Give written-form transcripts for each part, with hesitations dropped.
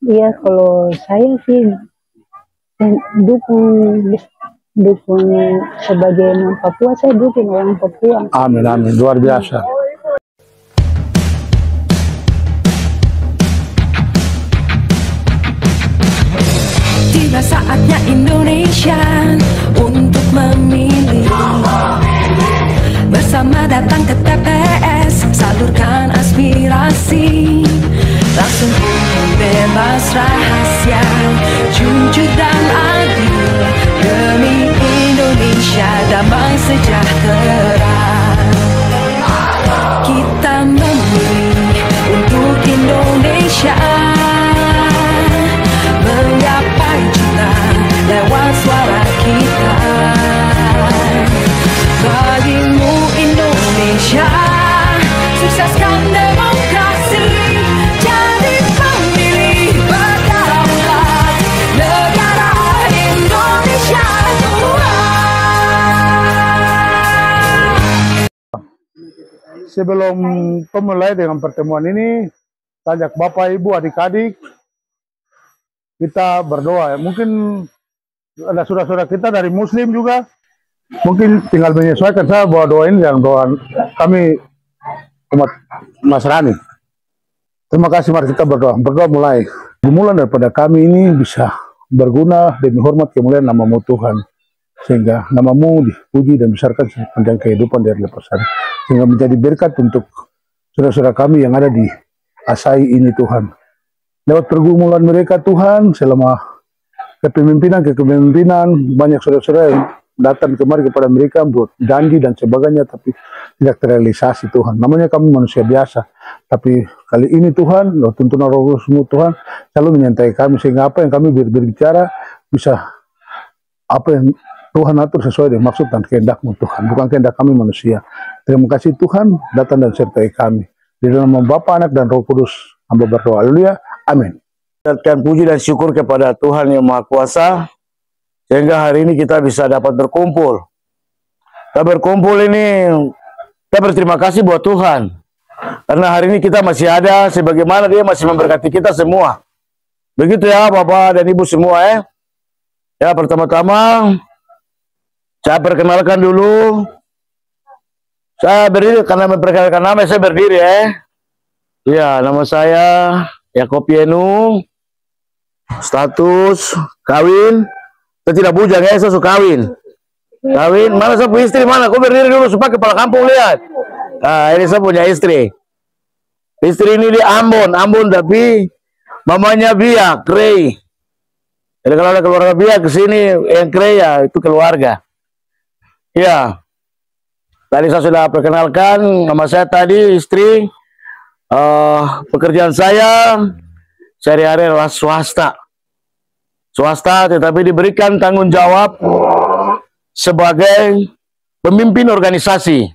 Iya, kalau saya sih dukung dukung sebagai non Papua, saya dukung orang Papua. Amin, amin, luar biasa. Tiba saatnya Indonesia untuk memilih. Bersama datang ke TPS, salurkan aspirasi. Langsung umum, bebas, rahasia, jujur dan adil. Demi Indonesia damai sejahtera, kita memilih untuk Indonesia. Menggapai cita lewat suara kita. Bagimu Indonesia, sukseskan demokrasi. Jadi pemilih berdaulat negara Indonesia Tuhan. Sebelum memulai dengan pertemuan ini, ajak Bapak, Ibu, adik-adik, kita berdoa ya. Mungkin ada saudara-saudara kita dari Muslim juga, mungkin tinggal menyesuaikan. Saya bawa doa ini yang doa kami umat Nasrani. Terima kasih, mari kita berdoa. Berdoa mulai. Dimulai daripada kami ini bisa berguna demi hormat kemuliaan nama-Mu Tuhan, sehingga nama-Mu dipuji dan besarkan sepanjang kehidupan dari lepas hari, sehingga menjadi berkat untuk saudara-saudara kami yang ada di Asai ini Tuhan. Lewat pergumulan mereka Tuhan, selama kepemimpinan, banyak saudara-saudara yang datang kemari kepada mereka buat janji dan sebagainya, tapi tidak terrealisasi Tuhan. Namanya kami manusia biasa, tapi kali ini Tuhan, tuntunan Roh-Mu Tuhan selalu menyertai kami, sehingga apa yang kami berbicara bisa apa yang Tuhan atur sesuai dengan maksud dan kehendak-Mu Tuhan, bukan kehendak kami manusia. Terima kasih Tuhan, datang dan sertai kami. Di dalam nama Bapa, Anak, dan Roh Kudus, hamba berdoa. Haleluya. Amin. Dan puji dan syukur kepada Tuhan yang Maha Kuasa, sehingga hari ini kita bisa dapat berkumpul. Kita berkumpul ini, kita berterima kasih buat Tuhan, karena hari ini kita masih ada, sebagaimana Dia masih memberkati kita semua. Begitu ya Bapak dan Ibu semua ya. Ya, pertama-tama saya perkenalkan dulu. Saya berdiri karena memperkenalkan nama, saya berdiri ya. Ya, nama saya Yakob Yenu, status kawin, saya tidak bujang ya, saya suka kawin. Kawin, mana saya punya istri, mana? Kau berdiri dulu supaya kepala kampung lihat. Nah, ini saya punya istri. Istri ini di Ambon tapi mamanya Biak, Krei. Jadi kalau ada keluarga Biak kesini, yang Krei ya itu keluarga. Ya, tadi saya sudah perkenalkan nama saya tadi, istri. Pekerjaan saya sehari-hari adalah swasta, tetapi diberikan tanggung jawab sebagai pemimpin organisasi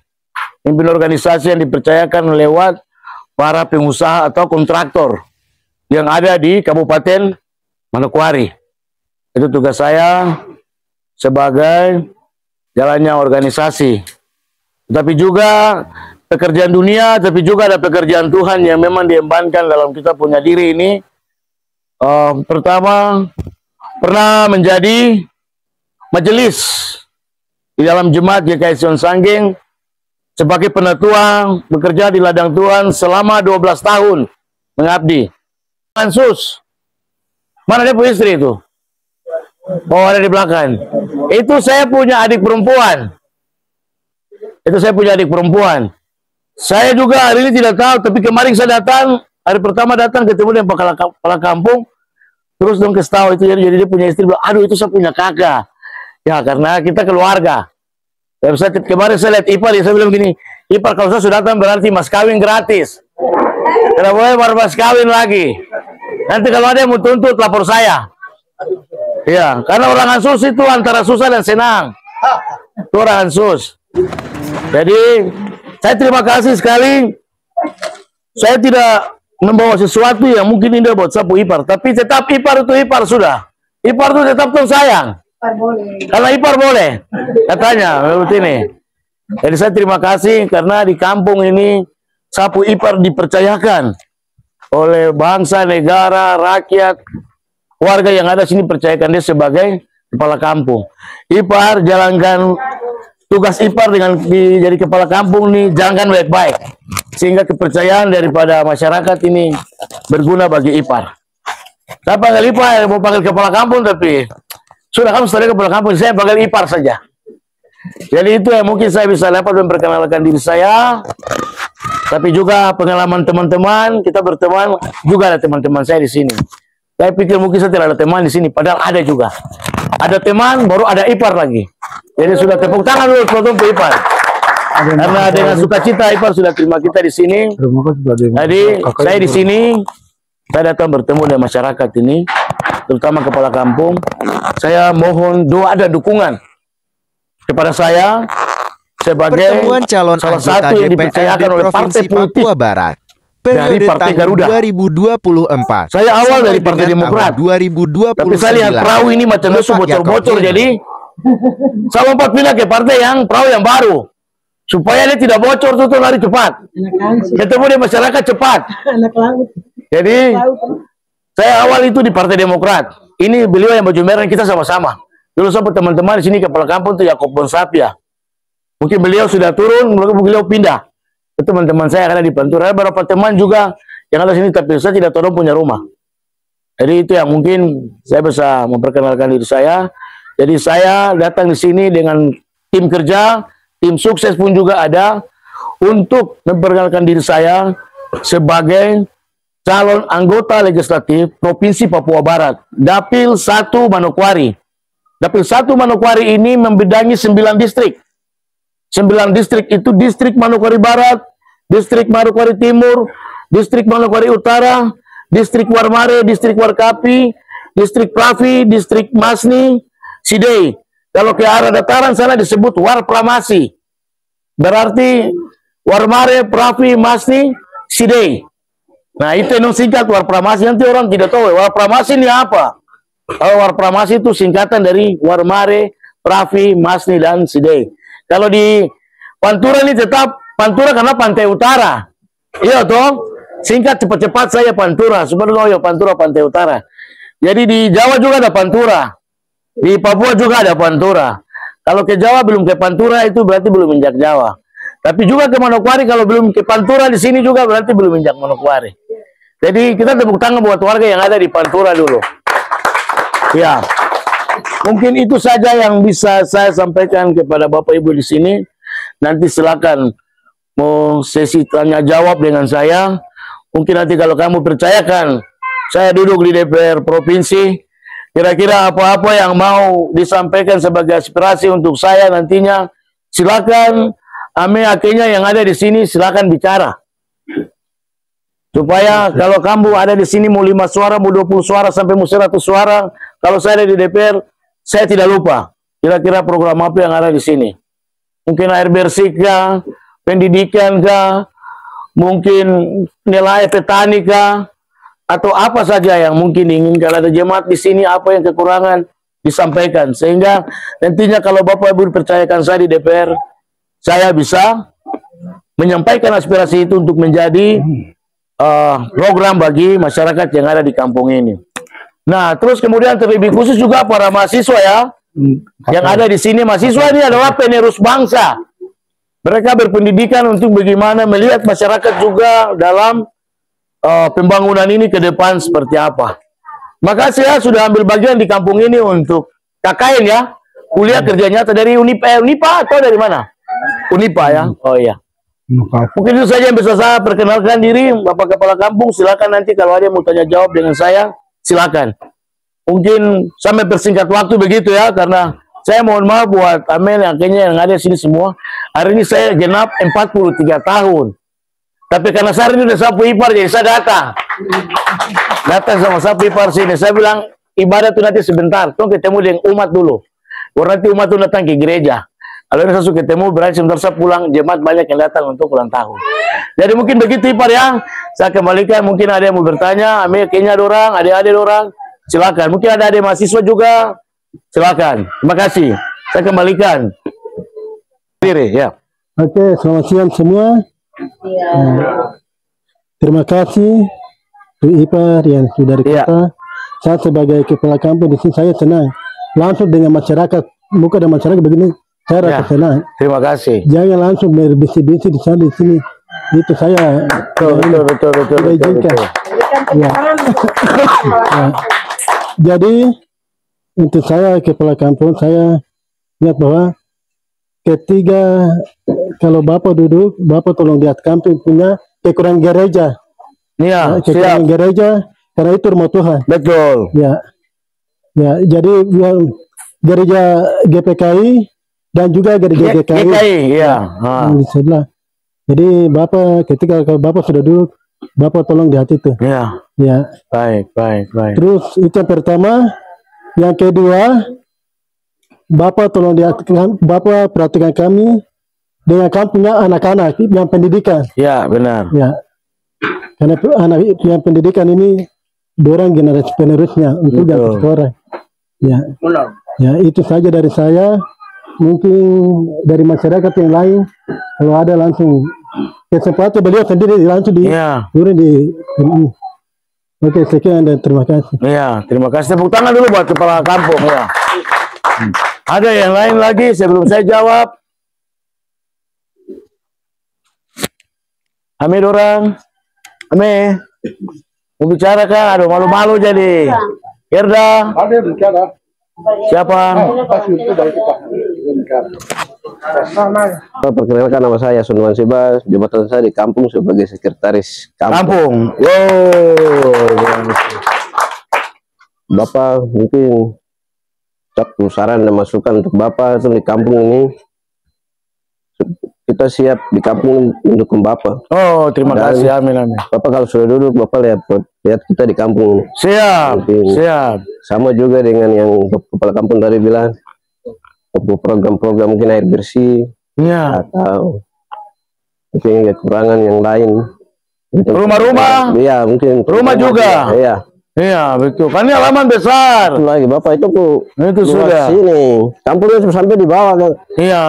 yang dipercayakan lewat para pengusaha atau kontraktor yang ada di Kabupaten Manokwari. Itu tugas saya sebagai jalannya organisasi. Tapi juga pekerjaan dunia, tapi juga ada pekerjaan Tuhan yang memang diembankan dalam kita punya diri ini. Pertama, pernah menjadi majelis di dalam Jemaat GKI Sion Sanggeng sebagai penatua, bekerja di ladang Tuhan selama 12 tahun mengabdi. Ansus, mana dia punya istri itu? Oh, ada di belakang. Itu saya punya adik perempuan. Saya juga hari ini tidak tahu, tapi kemarin saya datang, hari pertama datang ketemu dengan kepala kampung, terus dong kasih tahu itu, jadi dia punya istri, bilang, aduh itu saya punya kakak. Ya karena kita keluarga. Kemarin saya lihat Ipar, saya bilang gini, Ipar kalau saya sudah datang berarti mas kawin gratis. Tidak boleh baru mas kawin lagi. Nanti kalau ada yang mau tuntut lapor saya. Ya, karena orang Ansus itu antara susah dan senang. Itu orang Ansus. Jadi saya terima kasih sekali. Saya tidak membawa sesuatu yang mungkin indah buat sapu Ipar, tapi tetap Ipar itu Ipar sudah. Ipar itu tetap tuh sayang. Kalau Ipar boleh, katanya menurut ini. Jadi saya terima kasih karena di kampung ini sapu Ipar dipercayakan oleh bangsa, negara, rakyat, warga yang ada sini percayakan dia sebagai kepala kampung. Ipar jalankan tugas Ipar dengan jadi kepala kampung nih, jalankan baik-baik sehingga kepercayaan daripada masyarakat ini berguna bagi Ipar. Saya panggil Ipar, mau panggil kepala kampung tapi sudah kamu setelah kepala kampung, saya panggil Ipar saja. Jadi itu yang mungkin saya bisa dapat memperkenalkan diri saya. Tapi juga pengalaman teman-teman, kita berteman, juga ada teman-teman saya di sini. Saya pikir mungkin saya tidak ada teman di sini, padahal ada juga. Ada teman, baru ada Ipar lagi. Jadi sudah tepuk tangan dulu untuk Ipar. Karena dengan sukacita Ipar sudah terima kita di sini. Jadi saya di sini, saya datang bertemu dengan masyarakat ini, terutama kepala kampung. Saya mohon doa dan dukungan kepada saya sebagai Pertemuan calon salah anggota satu yang DPRD dipercayakan oleh partai Provinsi politik Papua Barat dari periode Partai tahun Garuda. 2024. Saya awal sampai dari Partai dengan Demokrat. tahun 2029. Tapi saya lihat perahu ini macam itu bocor-bocor, jadi saya lompat pindah ke partai yang perahu yang baru supaya dia tidak bocor tuh lari cepat. Ketemu di masyarakat cepat. Jadi saya awal itu di Partai Demokrat. Ini beliau yang baju merah, kita sama-sama. Dulu sampai teman-teman di sini kepala kampung tuh Yakob Bonsapia. Mungkin beliau sudah turun, mungkin beliau pindah. Itu teman-teman saya karena di Pantura. Ada beberapa teman juga yang ada sini, tapi saya tidak tahu punya rumah. Jadi itu yang mungkin saya bisa memperkenalkan diri saya. Jadi saya datang di sini dengan tim kerja, tim sukses pun juga ada untuk memperkenalkan diri saya sebagai calon anggota legislatif Provinsi Papua Barat, Dapil 1 Manokwari. Dapil 1 Manokwari ini membidangi 9 distrik. 9 distrik itu distrik Manokwari Barat, distrik Manokwari Timur, distrik Manokwari Utara, distrik Warmare, distrik Warkapi, distrik Pravi, distrik Masni, Sidei. Kalau ke arah dataran sana disebut Warpramasi. Berarti Warmare, Pravi, Masni, Sidei. Nah itu yang singkat Warpramasi. Nanti orang tidak tahu Warpramasi ini apa. Warpramasi itu singkatan dari Warmare, Pravi, Masni, dan Sidei. Kalau di Pantura ini tetap Pantura karena pantai utara. Iya toh? Singkat cepat-cepat saya Pantura. Sebenarnya Pantura pantai utara. Jadi di Jawa juga ada Pantura. Di Papua juga ada Pantura. Kalau ke Jawa belum ke Pantura itu berarti belum menjak Jawa. Tapi juga ke Manokwari kalau belum ke Pantura di sini juga berarti belum menjak Manokwari. Jadi kita tepuk tangan buat warga yang ada di Pantura dulu. Ya. Mungkin itu saja yang bisa saya sampaikan kepada Bapak Ibu di sini. Nanti silakan mau sesi tanya jawab dengan saya. Mungkin nanti kalau kamu percayakan saya duduk di DPR provinsi, kira-kira apa-apa yang mau disampaikan sebagai aspirasi untuk saya nantinya, silakan. Ame akhirnya yang ada di sini silakan bicara. Supaya kalau kamu ada di sini mau 5 suara, mau 20 suara sampai mau 100 suara, kalau saya ada di DPR saya tidak lupa kira-kira program apa yang ada di sini. Mungkin air bersih kah, pendidikan kah, mungkin nilai petani kah, atau apa saja yang mungkin diinginkan. Ada jemaat di sini apa yang kekurangan disampaikan sehingga nantinya kalau Bapak Ibu dipercayakan saya di DPR, saya bisa menyampaikan aspirasi itu untuk menjadi program bagi masyarakat yang ada di kampung ini. Nah, terus kemudian terlebih khusus juga para mahasiswa ya, yang ada di sini. Mahasiswa ini adalah penerus bangsa. Mereka berpendidikan untuk bagaimana melihat masyarakat juga dalam pembangunan ini ke depan seperti apa. Maka saya sudah ambil bagian di kampung ini untuk KKN ya, kuliah kerja nyata dari Unipa atau dari mana? Unipa ya. Oh iya. Mungkin itu saja yang bisa saya perkenalkan diri. Bapak Kepala Kampung, silakan nanti kalau ada yang mau tanya jawab dengan saya, silakan. Mungkin sampai persingkat waktu begitu ya, karena saya mohon maaf buat Amel yang akhirnya yang ada di sini semua. Hari ini saya genap 43 tahun. Tapi karena saya ini udah sapu ipar, jadi saya datang. Datang sama sapu ipar sini. Saya bilang, ibadah itu nanti sebentar. Tuh ketemu dengan umat dulu. Karena nanti umat itu datang ke gereja. Kalau ini saya suka ketemu, berarti sebentar saya pulang, jemaat banyak yang datang untuk ulang tahun. Jadi mungkin begitu ipar ya. Saya kembalikan, mungkin ada yang mau bertanya. Amel kayaknya ada orang, ada orang. Silakan. Mungkin ada mahasiswa juga. Silakan. Terima kasih. Saya kembalikan. Diri ya. Oke, selamat siang semua. Terima kasih ipar yang sudah dari Iya. kota. Saya sebagai kepala kampung di sini saya senang. Langsung dengan masyarakat, muka dan masyarakat begini, saya rasa Ya. senang. Terima kasih. Jangan langsung berbisi-bisi di sana di sini. Itu saya Betul. tidak izinkan. Ya. Ya. Jadi untuk saya kepala kampung saya lihat bahwa ketika kalau Bapak duduk, Bapak tolong lihat kampung punya kekurangan gereja. Iya, siap. Kekurangan gereja karena itu rumah Tuhan. Betul. Ya. Ya, jadi yang gereja GPKI dan juga gereja GKI. GKI, iya. Di sebelah. Jadi Bapak ketika kalau Bapak sudah duduk, Bapak tolong lihat itu. Iya. Ya. Baik. Terus itu yang pertama. Yang kedua, Bapak tolong lihat, Bapak perhatikan kami dengan kami punya anak-anak yang pendidikan. Ya, benar. Ya. Karena anak yang pendidikan ini dorang generasi penerusnya untuk Betul. yang sekolah. Ya. Ya, itu saja dari saya. Mungkin dari masyarakat yang lain kalau ada langsung kesempatan beliau sendiri langsung di Iya. turun di ini. Oke, sekian dan terima kasih. Iya, terima kasih. Tepuk tangan dulu buat kepala kampung ya. Ada yang lain lagi sebelum saya jawab? Ame dorang. Ame. Mau bicara kan? Aduh, malu-malu jadi. Gerda. Ada yang bicara. Siapa? Perkenalkan, nama saya Sunwan Sibas, jabatan saya di kampung sebagai sekretaris kampung. Kampung. Wow. Bapak mungkin satu saran dan masukan untuk Bapak itu di kampung ini, kita siap di kampung mendukung Bapak. Oh, terima Dan kasih. Amin. Bapak kalau sudah duduk, Bapak lihat kita di kampung ini. Siap. Mungkin Siap. sama juga dengan yang kepala kampung tadi bilang, program-program mungkin air bersih Iya. atau mungkin kekurangan yang lain. Rumah-rumah. Iya, mungkin Rumah juga. Iya. Iya, betul. Kan ini halaman besar. Itu lagi Bapak itu kok Itu luas sudah. sini. Kampungnya sampai di bawah kan. Iya.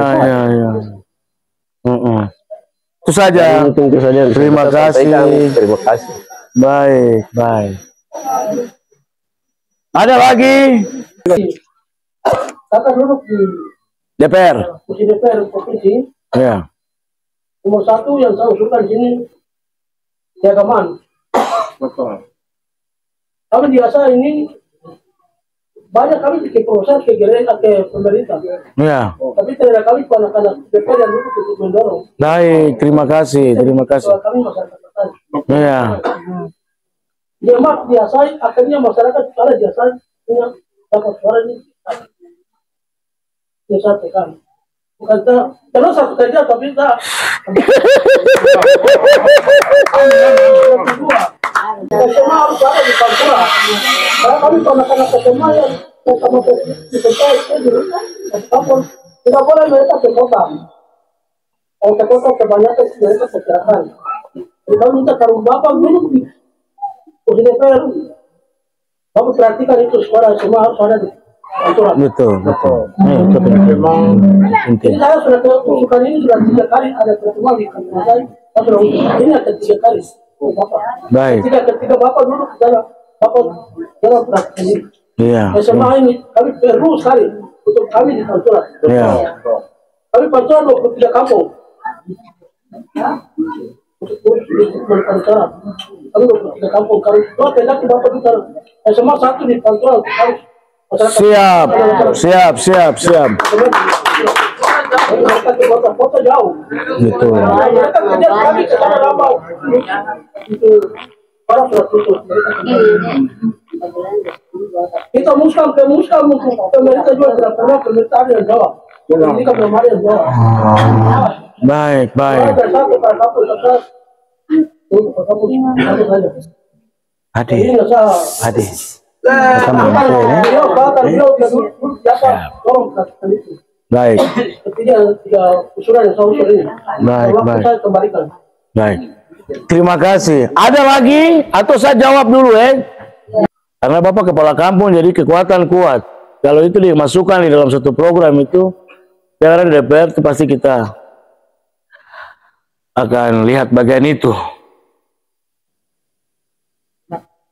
Itu saja. Mungkin itu saja yang bisa Terima kita sampaikan. kasih. Terima kasih. Baik. Ada lagi? Kakak duduk di DPR. kursi DPR provinsi. Ya. Nomor satu yang saya usulkan di sini keagamaan. Kami biasa ini banyak kami bikin proses ke gereja ke pemerintah, Ya. tapi tidak kami anak-anak DPR yang duduk untuk mendorong. Baik, terima kasih. Soal kami masyarakat petani. Ya. Jemaat biasa akhirnya masyarakat kalau biasa punya dapat suara ini. Biasa tekan. Bukan terus satu kerja tapi tak. Semua harus ada di Pantura. Karena kami anak-anak SMA yang sama di kota itu di kampung tidak boleh mereka ke kota. Kalau ke kota kebanyakan mereka kecelakaan. Kita minta kalau bapak dulu di kursi DPR. Bapak perhatikan itu sekolah semua harus ada di Pantura. Betul. Itu penting. Ini saya sudah usulkan ini sudah 3 kali ada pertemuan di kantor saya. Saya sudah usulkan ini ada 3 kali. Oh, Bapak. Baik. Ketika Bapak dulu jalan, Bapak jalan praktek ini. Iya. SMA ini kami perlu sekali untuk kami di Pantura. Iya. Kami Pantura 23 kampung. Untuk Pantura. Kami 23 kampung. Kalau dua pendaki Bapak di sana. SMA 1 di Pantura untuk kami. Siap. Mereka ke kota jauh. Betul. Mereka kerja kami ke sana lama. Itu para tutup. Kita muskam untuk pemerintah juga tidak pernah pemerintah yang jawab. Ini kan memang yang jawab. Baik. Ada satu Adi. ini nggak salah. Adi. Beliau siapa tolong kasihkan itu. Baik. Tiga usulan yang saya usul ini. Baik. Saya kembalikan. Baik. Terima kasih. Ada lagi atau saya jawab dulu Karena Bapak kepala kampung jadi kekuatan kuat. Kalau itu dimasukkan di dalam satu program itu, karena di DPR itu pasti kita akan lihat bagian itu.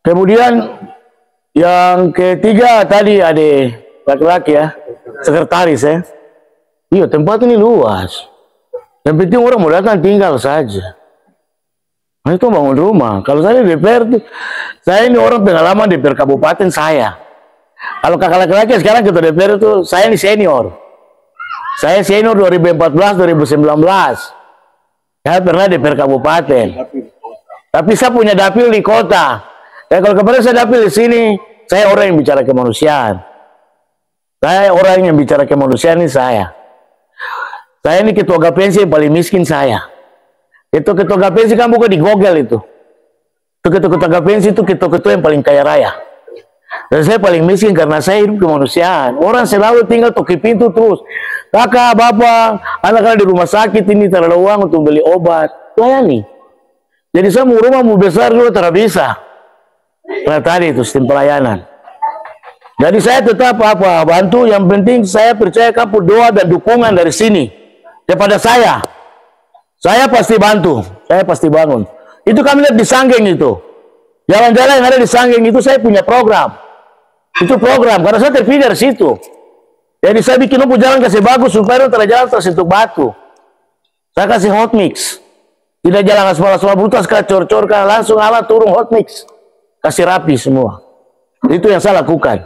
Kemudian yang ketiga tadi ada laki-laki ya, sekretaris ya. Iya, tempat ini luas. Yang penting orang mau datang tinggal saja. Nah, itu bangun rumah. Kalau saya di DPR tuh, saya ini orang pengalaman di DPR kabupaten saya. Kalau kakak laki-laki sekarang ketua DPR itu, saya ini senior. Saya senior 2014-2019. Saya pernah di DPR kabupaten. Tapi saya punya dapil di kota. Dan kalau kemarin saya dapil di sini, saya orang yang bicara kemanusiaan. Saya orang yang bicara kemanusiaan ini saya. Saya ini ketua gapensi yang paling miskin saya. Itu ketua gapensi kan buka di Google itu. Itu ketua gapensi itu ketua yang paling kaya raya. Dan saya paling miskin karena saya hidup kemanusiaan. Orang selalu tinggal toki pintu terus. Kakak, bapak, anak-anak di rumah sakit ini tak ada uang untuk beli obat. Layani. Jadi saya mau rumah mau besar juga tidak bisa. Karena tadi itu sistem pelayanan. Jadi saya tetap bantu. Yang penting saya percaya kamu doa dan dukungan dari sini kepada saya. Saya pasti bantu. Saya pasti bangun. Itu kami lihat di Sanggeng itu. Jalan-jalan yang ada di Sanggeng itu saya punya program. Itu program karena saya terpilih dari situ. Jadi saya bikin jalan kasih bagus supaya tidak jalan tersentuh batu. Saya kasih hot mix. Tidak jalan aspal-aspal brutas cor-cor langsung alat turun hot mix. Kasih rapi semua. Itu yang saya lakukan.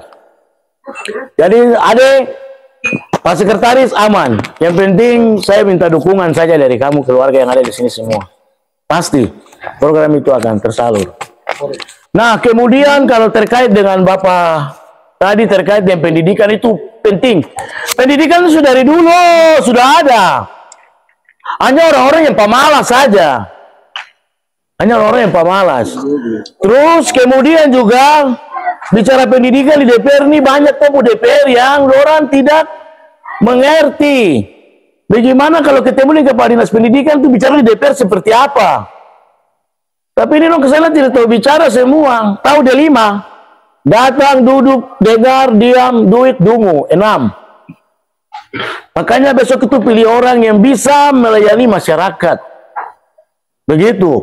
Jadi ada Pak Sekretaris aman. Yang penting saya minta dukungan saja dari kamu keluarga yang ada di sini semua. Pasti program itu akan tersalur. Nah, kemudian kalau terkait dengan Bapak tadi terkait dengan pendidikan itu penting. Pendidikan itu sudah dari dulu sudah ada. Hanya orang-orang yang pemalas saja. Hanya orang-orang yang pemalas. Terus kemudian juga bicara pendidikan di DPR ini banyak tokoh DPR yang orang tidak mengerti bagaimana kalau ketemu dengan Kepala Dinas Pendidikan itu bicara di DPR seperti apa. Tapi ini dong kesana tidak tahu bicara semua. Tahu dia 5. Datang, duduk, dengar, diam, duit, dungu. 6. Makanya besok itu pilih orang yang bisa melayani masyarakat. Begitu.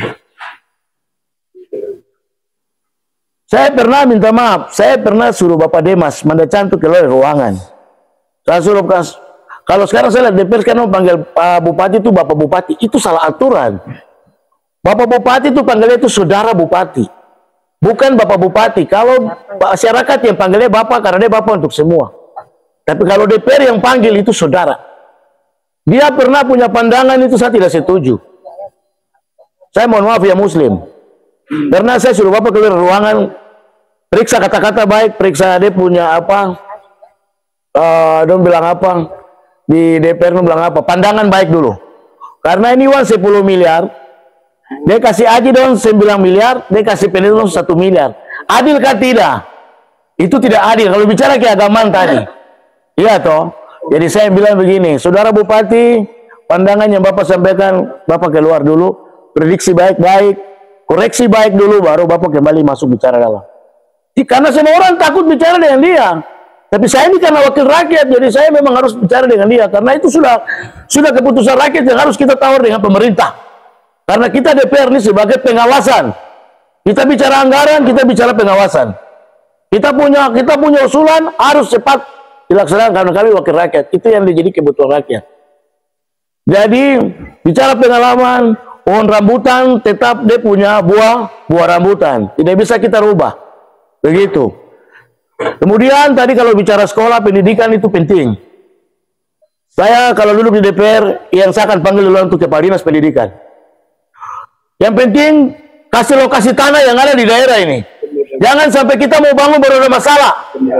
Saya pernah minta maaf. Saya pernah suruh Bapak Demas Mandacan itu keluar ruangan. Saya suruh kalau sekarang saya lihat DPR sekarang panggil Pak Bupati itu Bapak Bupati. Itu salah aturan. Bapak Bupati itu panggilnya itu Saudara Bupati. Bukan Bapak Bupati. Kalau masyarakat yang panggilnya Bapak karena dia Bapak untuk semua. Tapi kalau DPR yang panggil itu Saudara. Dia pernah punya pandangan itu saya tidak setuju. Saya mohon maaf ya Muslim. Karena saya suruh Bapak keluar ruangan, periksa kata-kata baik, periksa dia punya apa, dong bilang apa, di DPR dong bilang apa, pandangan baik dulu. Karena ini uang 10 miliar, dia kasih Aji dong 9 miliar, dia kasih Penel dong 1 miliar. Adil kah tidak? Itu tidak adil. Kalau bicara keagamaan tadi, iya toh. Jadi saya bilang begini, Saudara Bupati, pandangan yang Bapak sampaikan, Bapak keluar dulu, prediksi baik-baik, koreksi baik dulu, baru Bapak kembali masuk bicara dalam. Karena semua orang takut bicara dengan dia. Tapi saya ini karena wakil rakyat, jadi saya memang harus bicara dengan dia. Karena itu sudah keputusan rakyat yang harus kita tawar dengan pemerintah. Karena kita DPR ini sebagai pengawasan. Kita bicara anggaran, kita bicara pengawasan. Kita punya usulan harus cepat dilaksanakan karena kami wakil rakyat. Itu yang menjadi kebutuhan rakyat. Jadi bicara pengalaman, pohon rambutan tetap dia punya buah rambutan. Tidak bisa kita rubah. Begitu. Kemudian tadi kalau bicara sekolah, pendidikan itu penting. Saya kalau duduk di DPR, yang saya akan panggil dulu untuk Kepala Dinas Pendidikan. Yang penting kasih lokasi tanah yang ada di daerah ini. Jangan sampai kita mau bangun baru ada masalah.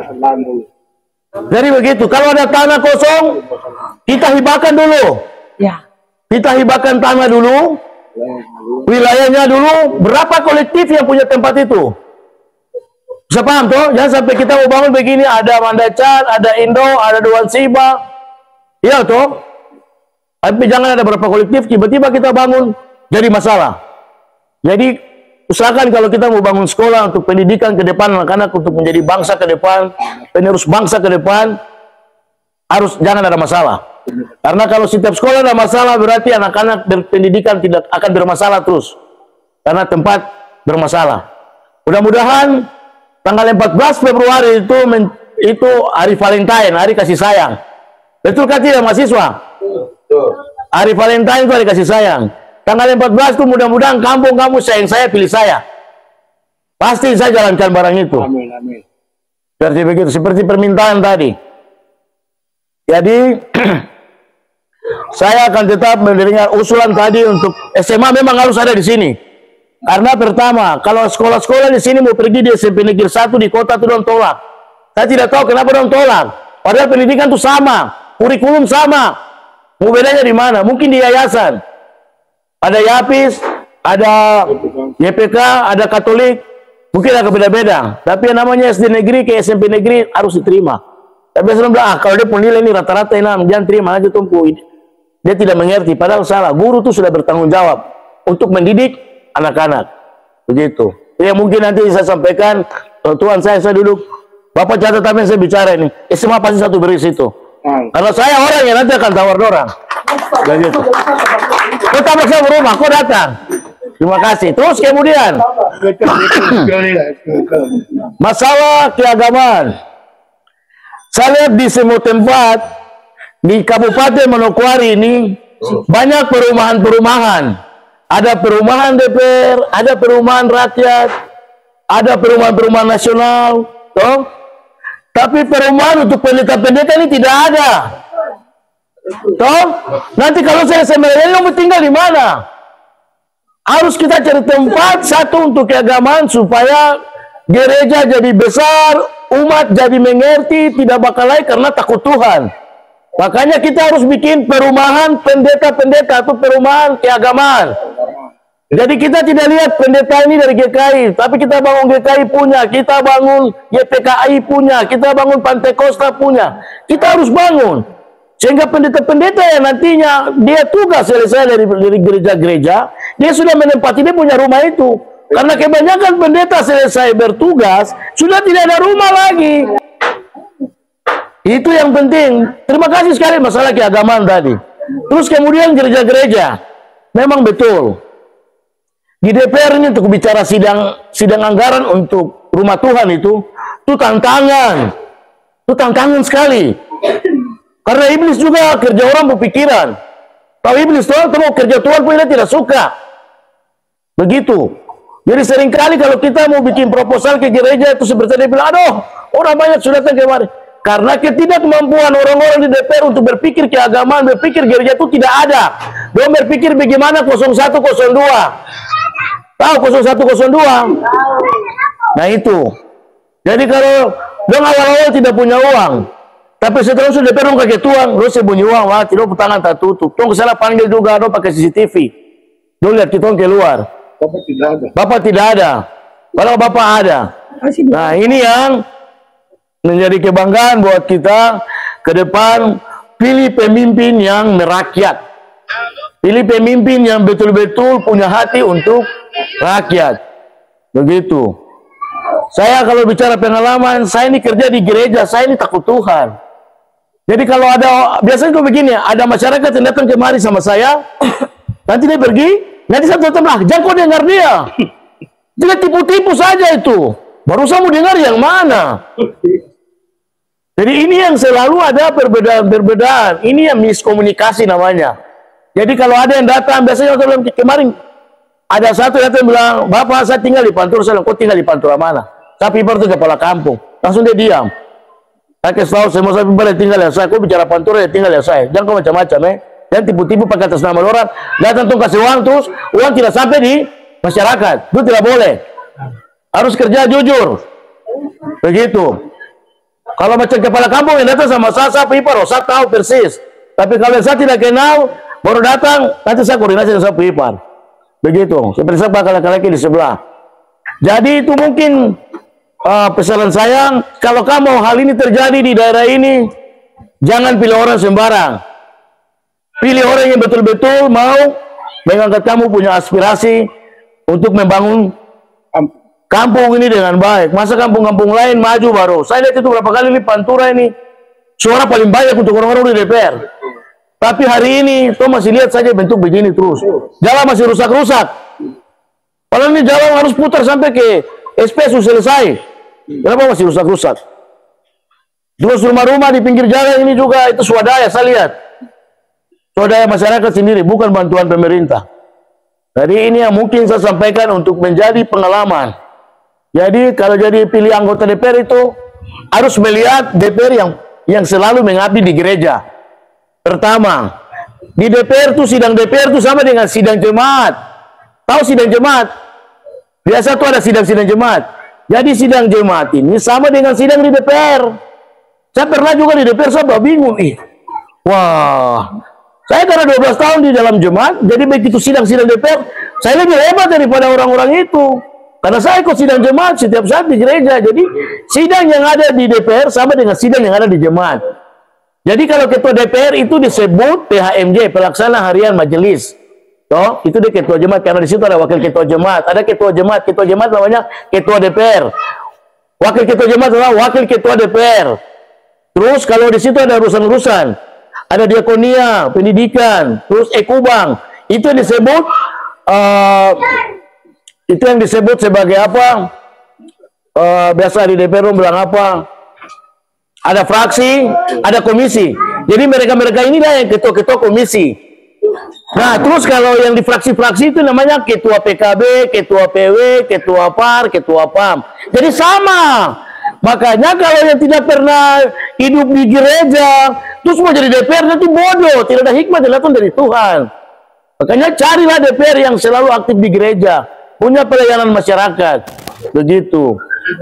Jadi begitu. Kalau ada tanah kosong, kita hibahkan dulu. Ya. Kita hibahkan tanah dulu, wilayahnya dulu. Berapa kolektif yang punya tempat itu? Bisa paham toh? Jangan sampai kita mau bangun begini, ada Mandacan, ada Indo, ada Dewan Siba. Iya toh? Tapi jangan ada berapa kolektif, tiba-tiba kita bangun, jadi masalah. Jadi usahakan kalau kita mau bangun sekolah untuk pendidikan ke depan anak-anak, untuk menjadi bangsa ke depan, penerus bangsa ke depan, jangan ada masalah. Karena kalau setiap sekolah ada masalah, berarti anak-anak berpendidikan tidak akan bermasalah terus. Karena tempat bermasalah. Mudah-mudahan tanggal 14 Februari itu hari Valentine, hari kasih sayang. Betul kan tidak mahasiswa? Hari Valentine itu hari kasih sayang. Tanggal 14 itu mudah-mudahan kampung kamu sayang saya, pilih saya. Pasti saya jalankan barang itu. Amin, amin. Seperti begitu, seperti permintaan tadi. Jadi saya akan tetap mendengar usulan tadi untuk SMA memang harus ada di sini. Karena pertama, kalau sekolah-sekolah di sini mau pergi di SMP Negeri 1 di kota itu dong tolak. Saya tidak tahu kenapa dong tolak. Padahal pendidikan itu sama, kurikulum sama. Mau bedanya di mana? Mungkin di yayasan. Ada YAPIS, ada YPK, ada Katolik. Mungkin ada beda-beda. Tapi yang namanya SD negeri ke SMP negeri harus diterima. Tapi saya bilang, kalau dia penilai ini rata-rata 6, jangan terima aja tumpu. Dia tidak mengerti, padahal salah. Guru itu sudah bertanggung jawab untuk mendidik anak-anak. Begitu. Yang mungkin nanti saya sampaikan, Tuhan saya duduk, Bapak catat apa yang saya bicara ini. SMA pasti satu beris itu. Karena saya orang yang nanti akan tawar dorang. Begitu. Kau tabrak saya berumah, kau datang. Terima kasih. Terus kemudian masalah keagamaan. Saya lihat di semua tempat di Kabupaten Manokwari ini banyak perumahan-perumahan. Ada perumahan DPR, ada perumahan rakyat, ada perumahan-perumahan nasional, toh. Tapi perumahan untuk pendeta-pendeta ini tidak ada, toh. Nanti kalau saya sebenarnya mau tinggal di mana? Harus kita cari tempat satu untuk keagamaan supaya gereja jadi besar, umat jadi mengerti, tidak bakal lagi karena takut Tuhan. Makanya kita harus bikin perumahan pendeta-pendeta atau perumahan keagamaan. Jadi kita tidak lihat pendeta ini dari GKI, tapi kita bangun GKI punya, kita bangun YPKI punya, kita bangun Pantai Kosta punya. Kita harus bangun. Sehingga pendeta-pendeta yang nantinya dia tugas selesai dari gereja-gereja, dia sudah menempati, dia punya rumah itu. Karena kebanyakan pendeta selesai bertugas, sudah tidak ada rumah lagi. Itu yang penting. Terima kasih sekali masalah keagamaan tadi. Terus kemudian gereja-gereja. Memang betul. Di DPR ini untuk bicara sidang anggaran untuk rumah Tuhan itu tantangan. Itu tantangan sekali. Karena iblis juga kerja orang berpikiran. Tahu iblis Tuhan mau kerja Tuhan pun dia tidak suka. Begitu. Jadi seringkali kalau kita mau bikin proposal ke gereja itu seperti dia bilang, aduh, orang banyak sudah datang kemari. Karena ketidakmampuan orang-orang di DPR untuk berpikir keagamaan, berpikir gereja itu tidak ada. Dia berpikir bagaimana 0102. Tahu 0102? Nah itu. Jadi kalau dia awal-awal tidak punya uang, tapi setelah sudah DPR kaget Tuhan, lu sembunyi uang, wah, tidak tangan tak tutup. Tong kesana panggil juga, dong pakai CCTV. Dong lihat kita keluar. Bapak tidak ada. Bapak tidak ada. Kalau Bapak ada. Nah ini yang menjadi kebanggaan buat kita ke depan. Pilih pemimpin yang merakyat. Pilih pemimpin yang betul-betul punya hati untuk rakyat. Begitu. Saya kalau bicara pengalaman, saya ini kerja di gereja, saya ini takut Tuhan. Jadi kalau ada, biasanya kok begini, ada masyarakat yang datang kemari sama saya, nanti dia pergi, nanti saya tetap lah, jangan kau dengar dia. Dia tipu-tipu saja itu. Baru saya mau dengar yang mana. Jadi ini yang selalu ada perbedaan. Ini yang miskomunikasi namanya. Jadi kalau ada yang datang, biasanya kemarin ada satu yang bilang, Bapak saya tinggal di Pantura. Saya bilang, kau tinggal di Pantura mana? Saya Pipar itu kepala kampung. Langsung dia diam. Saya kasih tahu semua saya Pipar tinggal ya saya. Kau bicara Pantura ya tinggal ya saya. Jangan kau macam-macam Jangan tipu-tipu pakai atas nama orang. Datang tuh kasih uang terus uang tidak sampai di masyarakat. Itu tidak boleh. Harus kerja jujur. Begitu. Kalau macam kepala kampung yang datang sama saya Pipar, saya tahu persis. Tapi kalau saya tidak kenal, baru datang, nanti saya koordinasi dengan saya Pipar. Begitu. Seperti saya pakai laki-laki di sebelah. Jadi itu mungkin pesanan saya, kalau kamu hal ini terjadi di daerah ini, jangan pilih orang sembarang. Pilih orang yang betul-betul mau mengangkat kamu punya aspirasi untuk membangun kampung ini dengan baik. Masa kampung-kampung lain maju baru. Saya lihat itu berapa kali di Pantura ini, suara paling banyak untuk orang-orang di DPR. Tapi hari ini, tuh masih lihat saja bentuk begini terus. Jalan masih rusak-rusak. Padahal ini jalan harus putar sampai ke SP sudah selesai. Kenapa masih rusak-rusak? Terus rumah-rumah di pinggir jalan ini juga itu swadaya, saya lihat. Swadaya masyarakat sendiri, bukan bantuan pemerintah. Jadi ini yang mungkin saya sampaikan untuk menjadi pengalaman. Jadi kalau jadi pilih anggota DPR itu harus melihat DPR yang selalu mengabdi di gereja. Pertama, di DPR tuh sidang DPR tuh sama dengan sidang jemaat. Tahu sidang jemaat? Biasa tuh ada sidang-sidang jemaat. Jadi sidang jemaat ini sama dengan sidang di DPR. Saya pernah juga di DPR, saya bingung. Wah, saya karena 12 tahun di dalam jemaat, jadi begitu sidang-sidang DPR, saya lebih hebat daripada orang-orang itu. Karena saya ikut sidang jemaat setiap saat di gereja. Jadi sidang yang ada di DPR sama dengan sidang yang ada di jemaat. Jadi kalau ketua DPR itu disebut PHMJ, pelaksana harian majelis. Toh, itu dia ketua jemaat, karena di situ ada wakil ketua jemaat, ada ketua jemaat namanya ketua DPR. Wakil ketua jemaat adalah wakil ketua DPR. Terus kalau di situ ada urusan-urusan, ada diakonia, pendidikan, terus ekubang, itu yang disebut sebagai apa? Biasa di DPR bilang apa? Ada fraksi, ada komisi. Jadi mereka-mereka inilah yang ketua-ketua komisi. Nah, terus kalau yang di fraksi-fraksi itu namanya ketua PKB, ketua PW, ketua PAR, ketua PAM. Jadi sama. Makanya kalau yang tidak pernah hidup di gereja, terus mau jadi DPR itu bodoh, tidak ada hikmah datang dari Tuhan. Makanya carilah DPR yang selalu aktif di gereja, punya pelayanan masyarakat, begitu.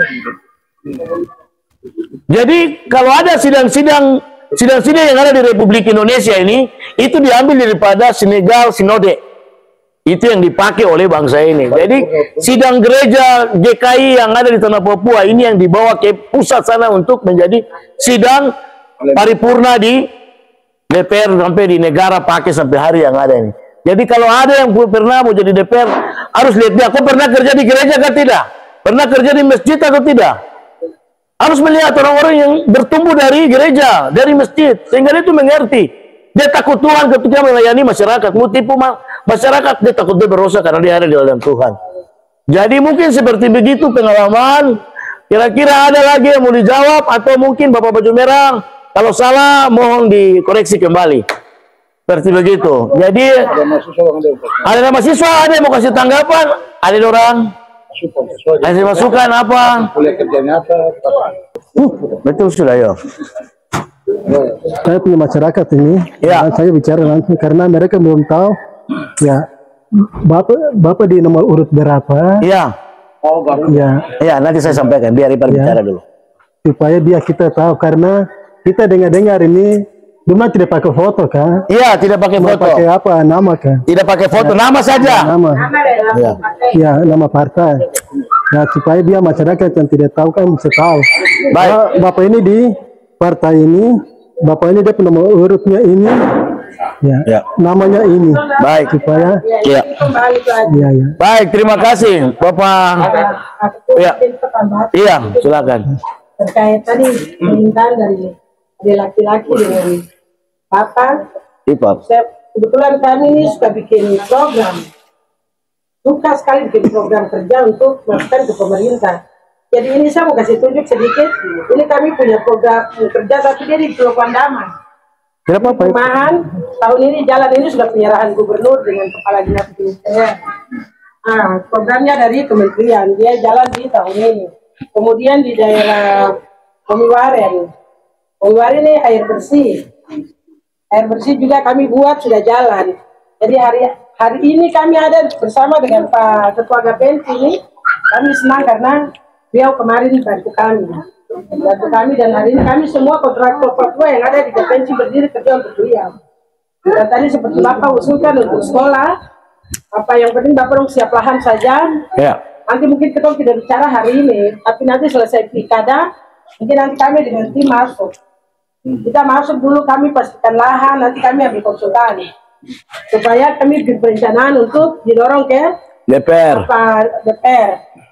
Jadi kalau ada sidang-sidang yang ada di Republik Indonesia ini, itu diambil daripada Senegal Sinode. Itu yang dipakai oleh bangsa ini. Jadi sidang gereja GKI yang ada di tanah Papua ini yang dibawa ke pusat sana untuk menjadi sidang paripurna di DPR sampai di negara pakai sampai hari yang ada ini. Jadi kalau ada yang pernah mau jadi DPR harus lihat dia, kok pernah kerja di gereja atau tidak? Pernah kerja di masjid atau tidak? Harus melihat orang-orang yang bertumbuh dari gereja, dari masjid, sehingga dia itu mengerti. Dia takut Tuhan ketika melayani masyarakat. Mau tipu masyarakat, dia takut dia berdosa karena dia ada di dalam Tuhan. Jadi mungkin seperti begitu pengalaman. Kira-kira ada lagi yang mau dijawab, atau mungkin Bapak Baju Merah kalau salah mohon dikoreksi kembali. Seperti begitu. Jadi ada mahasiswa, ada yang mau kasih tanggapan, ada orang kasih masukan apa? Betul sudah ya. Saya punya masyarakat ini, ya. Saya bicara langsung karena mereka belum tahu. Ya, bapak di nomor urut berapa? Iya. Ya, nanti saya sampaikan. Biar Ipar bicara dulu. Supaya kita tahu, karena kita dengar ini, cuma tidak pakai foto kan? Iya, tidak pakai foto. Pakai apa? Nama kan? Tidak pakai foto, nama saja. Nama. Ya, nama partai. Nah, supaya dia masyarakat yang tidak tahu kan bisa tahu. Baik. Bapak ini di partai ini, bapak ini dia nomor urutnya ini, ya. Namanya ini. Baik. Supaya. Ya. Ya. Baik, terima kasih, Bapak. Ya. Iya, silakan. Terkait tadi permintaan dari laki-laki dengan Bapak. Ipar. Kebetulan kami ini suka bikin program. Suka sekali bikin program kerja untuk masukan ke pemerintah. Jadi ini saya mau kasih tunjuk sedikit. Ini kami punya program kerja, tapi dia di Pulau Pandaman. Kenapa Pak? Perumahan tahun ini jalan ini sudah penyerahan gubernur dengan kepala dinas PUPR. Programnya dari kementerian, dia jalan di tahun ini. Kemudian di daerah Pomiwaren ini air bersih juga kami buat sudah jalan. Jadi hari ini kami ada bersama dengan Pak Ketua Gapensi ini. Kami senang karena beliau kemarin bantu kami, dan hari ini kami semua kontraktor Papua yang ada di Gapensi berdiri kerja untuk beliau. Dan tadi seperti Bapak usulkan untuk sekolah, apa yang penting Bapak dong siap lahan saja. Ya. Nanti mungkin kita tidak bicara hari ini, tapi nanti selesai pilkada, mungkin nanti kami dengan tim masuk. Kita masuk dulu, kami pastikan lahan, nanti kami ambil konsultan. Supaya kami berencana untuk didorong ke DPR. DPR.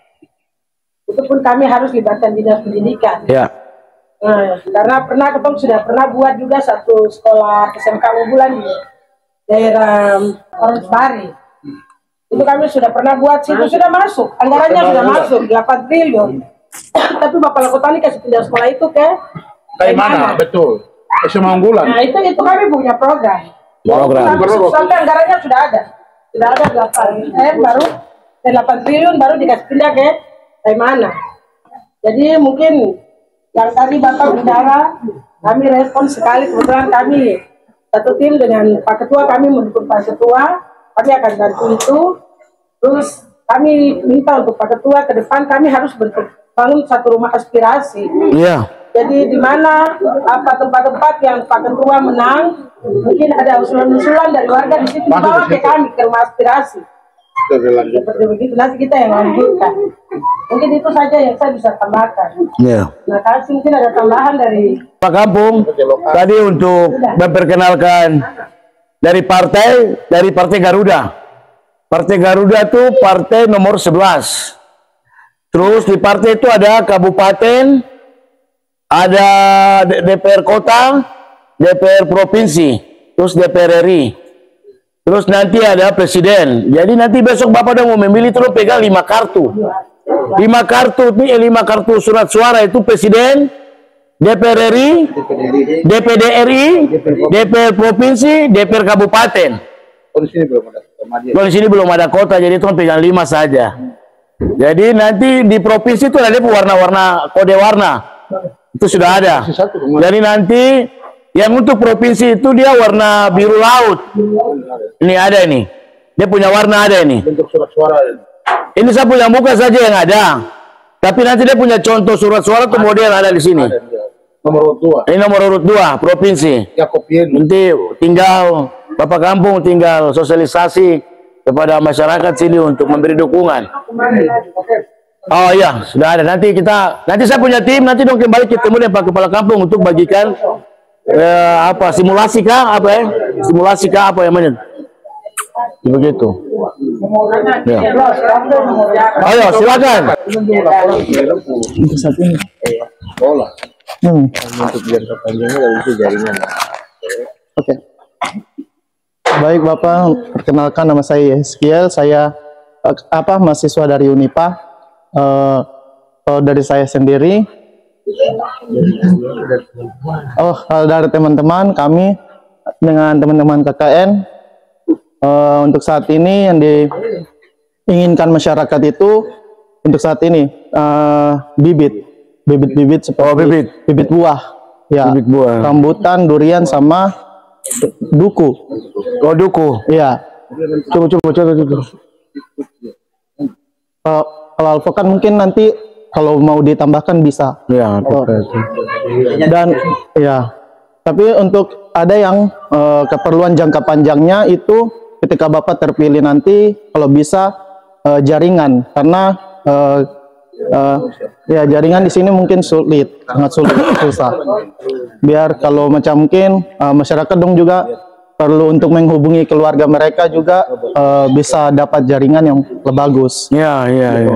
Itu pun kami harus libatkan dinas pendidikan. Ya. Nah, karena ketong sudah pernah buat juga satu sekolah SMK unggulan di daerah Oronsbari. Itu kami sudah pernah buat, situ sudah masuk, anggarannya sudah masuk 8 triliun. Tapi Bapak Lakotani kasih pindah sekolah itu ke mana? Betul. SMA unggulan. Nah itu kami punya program. Sampai anggarannya sudah ada 8 triliun baru dikasih pindah ke mana. Jadi mungkin yang tadi Bapak bicara, kami respon sekali. Kebetulan kami satu tim dengan Pak Ketua, kami mendukung Pak Ketua, kami akan bantu itu. Terus kami minta untuk Pak Ketua ke depan kami harus bangun satu rumah aspirasi. Iya. Jadi di mana apa tempat-tempat yang Pak Ketua menang, mungkin ada usulan-usulan dari warga di situ dibawa ke kami ke rumah aspirasi. Seperti begitu, nanti kita yang lanjutkan. Mungkin itu saja yang saya bisa tambahkan. Iya. Nah, kasih mungkin ada tambahan dari Pak Kampung tadi untuk memperkenalkan dari partai Garuda. Partai Garuda itu partai nomor 11. Terus di partai itu ada kabupaten, ada DPR kota, DPR provinsi, terus DPR RI. Terus nanti ada presiden. Jadi nanti besok Bapak udah mau memilih terus pegang 5 kartu. 5 kartu surat suara itu presiden, DPR RI, DPD RI, DPR provinsi, DPR kabupaten. Di sini belum ada kota, jadi itu pegang 5 saja. Jadi nanti di provinsi itu ada warna-warna, kode warna. Itu sudah ada. Jadi nanti yang untuk provinsi itu dia warna biru laut. Ini ada ini. Dia punya warna ada ini. Bentuk surat suara. Ini saya punya muka saja yang ada. Tapi nanti dia punya contoh surat suara itu model ada di sini. Nomor urut 2. Ini nomor urut 2 provinsi. Ya kopiin. Nanti tinggal Bapak Kampung tinggal sosialisasi kepada masyarakat sini untuk memberi dukungan. Oh iya, sudah ada. Nanti saya punya tim, nanti dong kembali ketemu dengan Pak Kepala Kampung untuk bagikan simulasi kah apa ya? Simulasi kah apa yang namanya? Begitu. Ya. Ayo, silakan. Untuk saat ini. Sekolah. Untuk jangka panjangnya dari itu jaringan. Oke. Baik Bapak, perkenalkan nama saya Yeskiel, saya mahasiswa dari Unipa. Dari saya sendiri, dari teman-teman kami dengan teman-teman KKN, untuk saat ini yang diinginkan masyarakat itu untuk saat ini bibit seperti bibit buah, ya, bibit buah, rambutan, durian sama duku. Oh, duku. Iya. Coba. Kalau alpukat mungkin nanti kalau mau ditambahkan bisa. Ya. Dan ya. Tapi untuk ada yang keperluan jangka panjangnya itu ketika Bapak terpilih nanti kalau bisa jaringan, karena ya jaringan di sini mungkin sulit, sangat sulit, susah. Biar kalau macam mungkin masyarakat dong juga perlu untuk menghubungi keluarga mereka juga bisa dapat jaringan yang lebih bagus. Ya.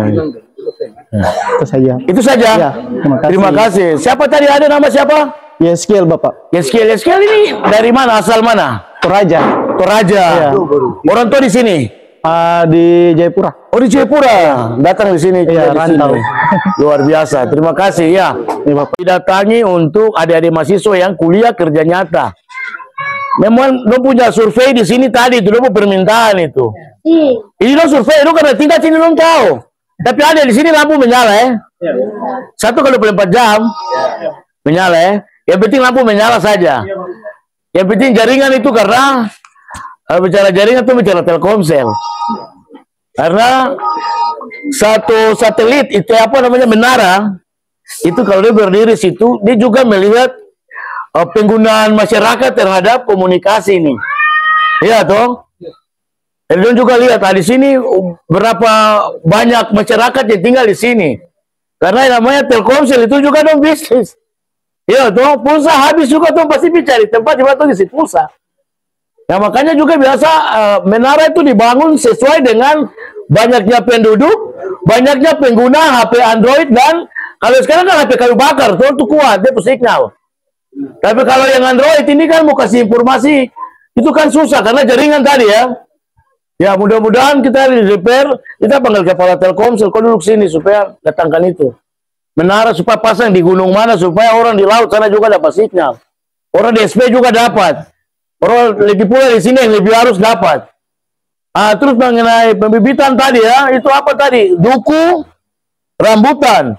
Itu saja. Itu saja. Ya, terima kasih. Siapa tadi ada nama siapa? Yeskiel Bapak. Yeskiel ini dari mana? Asal mana? Toraja. Ya. Orang tua di sini. Di Jayapura. Oh, di Jayapura. Datang di sini. Iya, rantau. Luar biasa. Terima kasih ya. Didatangi untuk adik-adik mahasiswa yang kuliah kerja nyata. Memang lo punya survei di sini tadi itu lo permintaan itu. Ini lo survei lo karena tinggal sini lo tahu. Tapi ada di sini lampu menyala ya. 1x24 jam menyala ya. Yang penting lampu menyala saja. Yang penting jaringan itu karena bicara jaringan itu bicara Telkomsel. Karena satu satelit itu apa namanya menara itu kalau dia berdiri situ dia juga melihat penggunaan masyarakat terhadap komunikasi ini. Iya toh? Dan juga lihat di sini berapa banyak masyarakat yang tinggal di sini. Karena yang namanya Telkomsel itu juga dong bisnis. Iya toh, pulsa habis juga tuh pasti cari tempat di mana isi pulsa. Nah makanya juga biasa menara itu dibangun sesuai dengan banyaknya penduduk, banyaknya pengguna HP Android, dan kalau sekarang kan HP kayu bakar tuh itu kuat dia signal. Tapi kalau yang Android ini kan mau kasih informasi itu kan susah karena jaringan tadi ya. Ya mudah-mudahan kita di DPR, kita panggil kepala Telkomsel, kau duduk sini supaya datangkan itu. Menara supaya pasang di gunung mana, supaya orang di laut sana juga dapat sinyal. Orang di SP juga dapat. Orang lebih pula di sini yang lebih harus dapat. Terus mengenai pembibitan tadi ya, itu apa tadi? Duku, rambutan.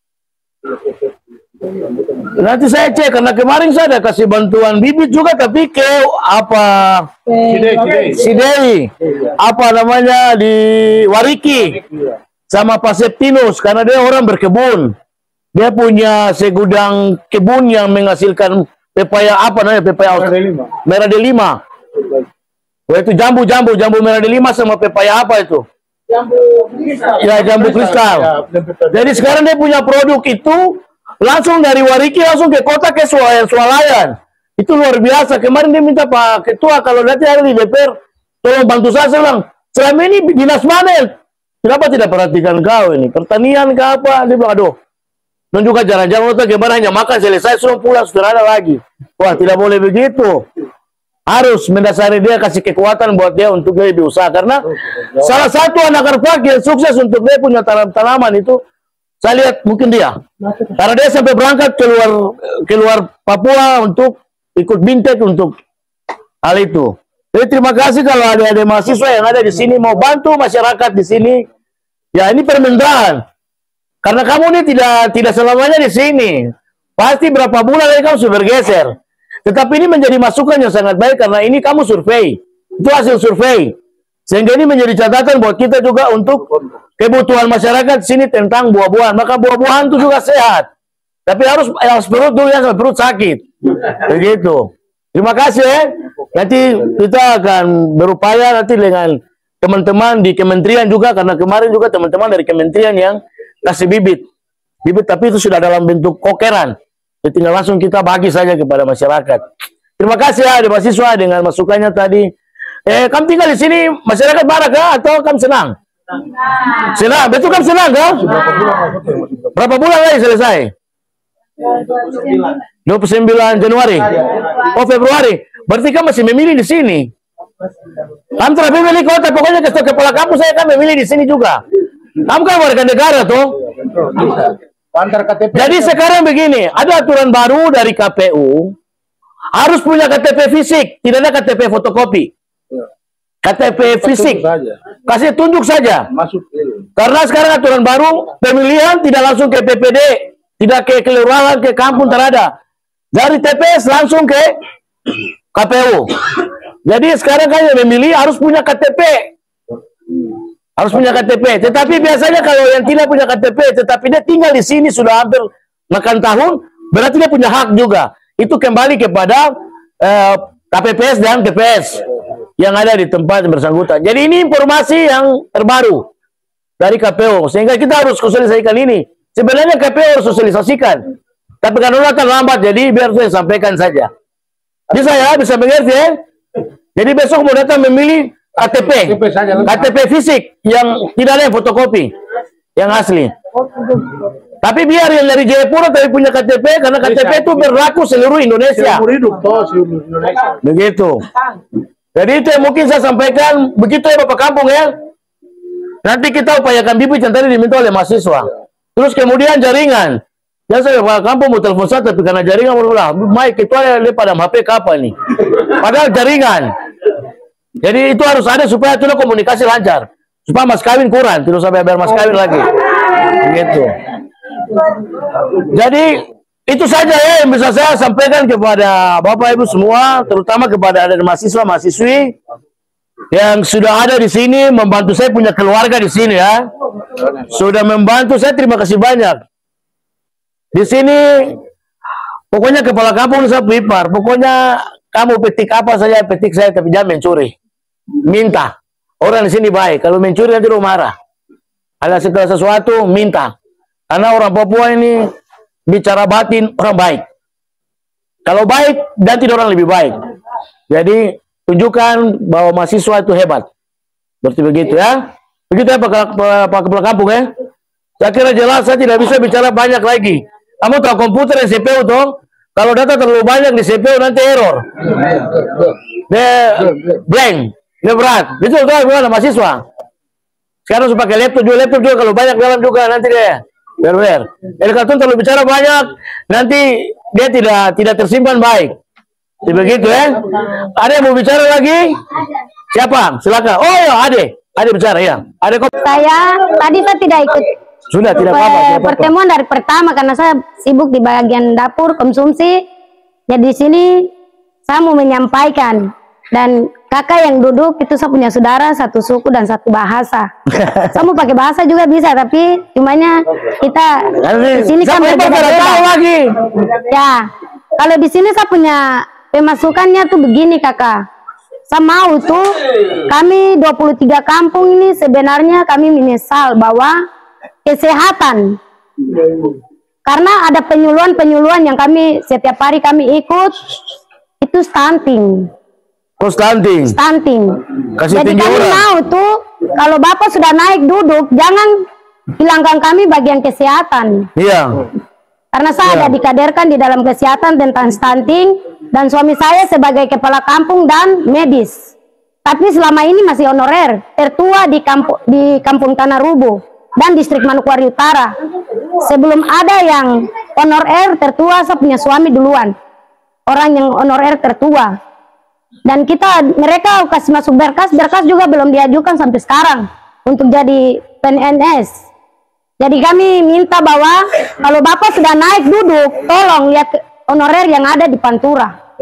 Nanti saya cek, karena kemarin saya ada kasih bantuan bibit juga, tapi ke apa Sidei, apa namanya di Wariki, sama Pak Septinus, karena dia orang berkebun, dia punya segudang kebun yang menghasilkan pepaya apa namanya pepaya merah delima. Wah itu jambu merah delima sama pepaya apa itu? Jambu kristal. Jadi sekarang dia punya produk itu langsung dari Wariki langsung ke kota ke Swalayan. Itu luar biasa. Kemarin dia minta Pak Ketua kalau nanti ada di DPR tolong bantu saya bilang, selama ini dinas mana? Kenapa tidak perhatikan kau ini? Pertanian ke apa? Dia bilang, aduh. Dan juga jarang-jarang kita kemarin hanya makan selesai sudah pulang sudah ada lagi. Wah, tidak boleh begitu. Harus mendasari dia, kasih kekuatan buat dia untuk dia lebih usaha. Karena salah satu anak fakir sukses untuk dia punya tanaman itu, saya lihat mungkin dia. Karena dia sampai berangkat keluar Papua untuk ikut bintek untuk hal itu. Jadi terima kasih kalau ada mahasiswa yang ada di sini mau bantu masyarakat di sini. Ya ini permintaan. Karena kamu ini tidak selamanya di sini. Pasti berapa bulan lagi kamu sudah bergeser. Tetapi ini menjadi masukan yang sangat baik karena ini kamu survei. Itu hasil survei. Sehingga ini menjadi catatan buat kita juga untuk kebutuhan masyarakat di sini tentang buah-buahan. Maka buah-buahan itu juga sehat. Tapi harus perut dulu ya, perut sakit. Begitu. Terima kasih ya. Nanti kita akan berupaya nanti dengan teman-teman di kementerian juga. Karena kemarin juga teman-teman dari kementerian yang kasih bibit. Tapi itu sudah dalam bentuk kokeran. Jadi tinggal langsung kita bagi saja kepada masyarakat. Terima kasih ya, ada mahasiswa dengan masukannya tadi. Kamu tinggal di sini, masyarakat marah kah atau kamu senang? Senang, betul kamu senang kah? Berapa bulan lagi selesai? 29 Januari. Oh Februari. Berarti kamu masih memilih di sini. Kamu telah memilih kota, pokoknya kepala kampus saya kan memilih di sini juga. Kamu kan warga negara tuh. Jadi sekarang begini, ada aturan baru dari KPU, harus punya KTP fisik, tidak ada KTP fotokopi. KTP fisik, kasih tunjuk saja. Karena sekarang aturan baru, pemilihan tidak langsung ke PPD, tidak ke kelurahan, ke kampung, terada. Dari TPS langsung ke KPU. Jadi sekarang kan yang memilih harus punya KTP. Harus punya KTP. Tetapi biasanya kalau yang tidak punya KTP, tetapi dia tinggal di sini sudah hampir makan tahun, berarti dia punya hak juga. Itu kembali kepada KPPS dan TPS yang ada di tempat yang bersangkutan. Jadi ini informasi yang terbaru dari KPU. Sehingga kita harus sosialisasikan ini. Sebenarnya KPU harus sosialisasikan. Tapi karena terlambat, jadi biar saya sampaikan saja. Bisa ya? Bisa mengerti ya? Jadi besok mau datang memilih KTP fisik yang tidak ada yang fotokopi, yang asli. Tapi biar yang dari Jayapura tapi punya KTP, karena KTP itu berlaku seluruh Indonesia. Begitu. Jadi itu yang mungkin saya sampaikan. Begitu ya Bapak Kampung ya. Nanti kita upayakan bibit yang tadi diminta oleh mahasiswa. Terus kemudian jaringan. Ya saya Bapak Kampung mau telepon saya, tapi karena jaringan berulah. Mike itu ada pada HP kapan nih? Padahal jaringan. Jadi itu harus ada supaya itu komunikasi lancar. Supaya mas kawin kurang, tidak sampai biar mas kawin lagi. Begitu. Jadi itu saja ya yang bisa saya sampaikan kepada Bapak Ibu semua, terutama kepada ada mahasiswa-mahasiswi yang sudah ada di sini membantu saya punya keluarga di sini ya. Sudah membantu saya, terima kasih banyak. Di sini pokoknya kepala kampung saya prepare. Pokoknya kamu petik apa saja petik saya, tapi jangan mencuri. Minta. Orang di sini baik. Kalau mencuri nanti orang marah. Ada segala sesuatu minta. Karena orang Papua ini bicara batin orang baik. Kalau baik nanti orang lebih baik. Jadi tunjukkan bahwa mahasiswa itu hebat. Seperti begitu ya. Begitu ya Pak Kepala Kampung ya. Saya kira jelas, saya tidak bisa bicara banyak lagi. Kamu tahu komputer dan CPU tuh. Kalau data terlalu banyak di CPU nanti error. Dia blank. Ini berat. Betul tuh gimana mahasiswa? Sekarang harus pakai laptop juga kalau banyak dalam juga nanti deh. Biar. Jadi kartun terlalu bicara banyak, nanti dia tidak tersimpan baik. Begitu ya. Ada yang mau bicara lagi? Siapa? Silakan. Oh ya, Ade bicara ya. Ade kok. Saya tidak ikut. Sudah tidak apa-apa. Pertemuan dari pertama karena saya sibuk di bagian dapur konsumsi. Jadi di sini saya mau menyampaikan dan kakak yang duduk itu saya punya saudara satu suku dan satu bahasa. Saya mau pakai bahasa juga bisa tapi cumanya kita di sini kan berbeda-beda lagi. Ya, kalau di sini saya punya pemasukannya tuh begini kakak. Saya mau tuh kami 23 kampung ini sebenarnya kami menyesal bahwa kesehatan karena ada penyuluhan yang kami setiap hari kami ikut itu stunting. Oh, stunting. Kasih Jadi kami orang. mau tuh kalau Bapak sudah naik duduk jangan hilangkan kami bagian kesehatan. Iya. Karena saya ada dikaderkan di dalam kesehatan tentang stunting dan suami saya sebagai kepala kampung dan medis. Tapi selama ini masih honorer, tertua di kampung Tanah Rubuh dan distrik Manokwari Utara. Sebelum ada yang honorer tertua, saya punya suami duluan. Orang yang honorer tertua. Dan mereka kasih masuk berkas juga belum diajukan sampai sekarang untuk jadi PNS. Jadi kami minta bahwa kalau Bapak sudah naik duduk, tolong lihat honorer yang ada di Pantura.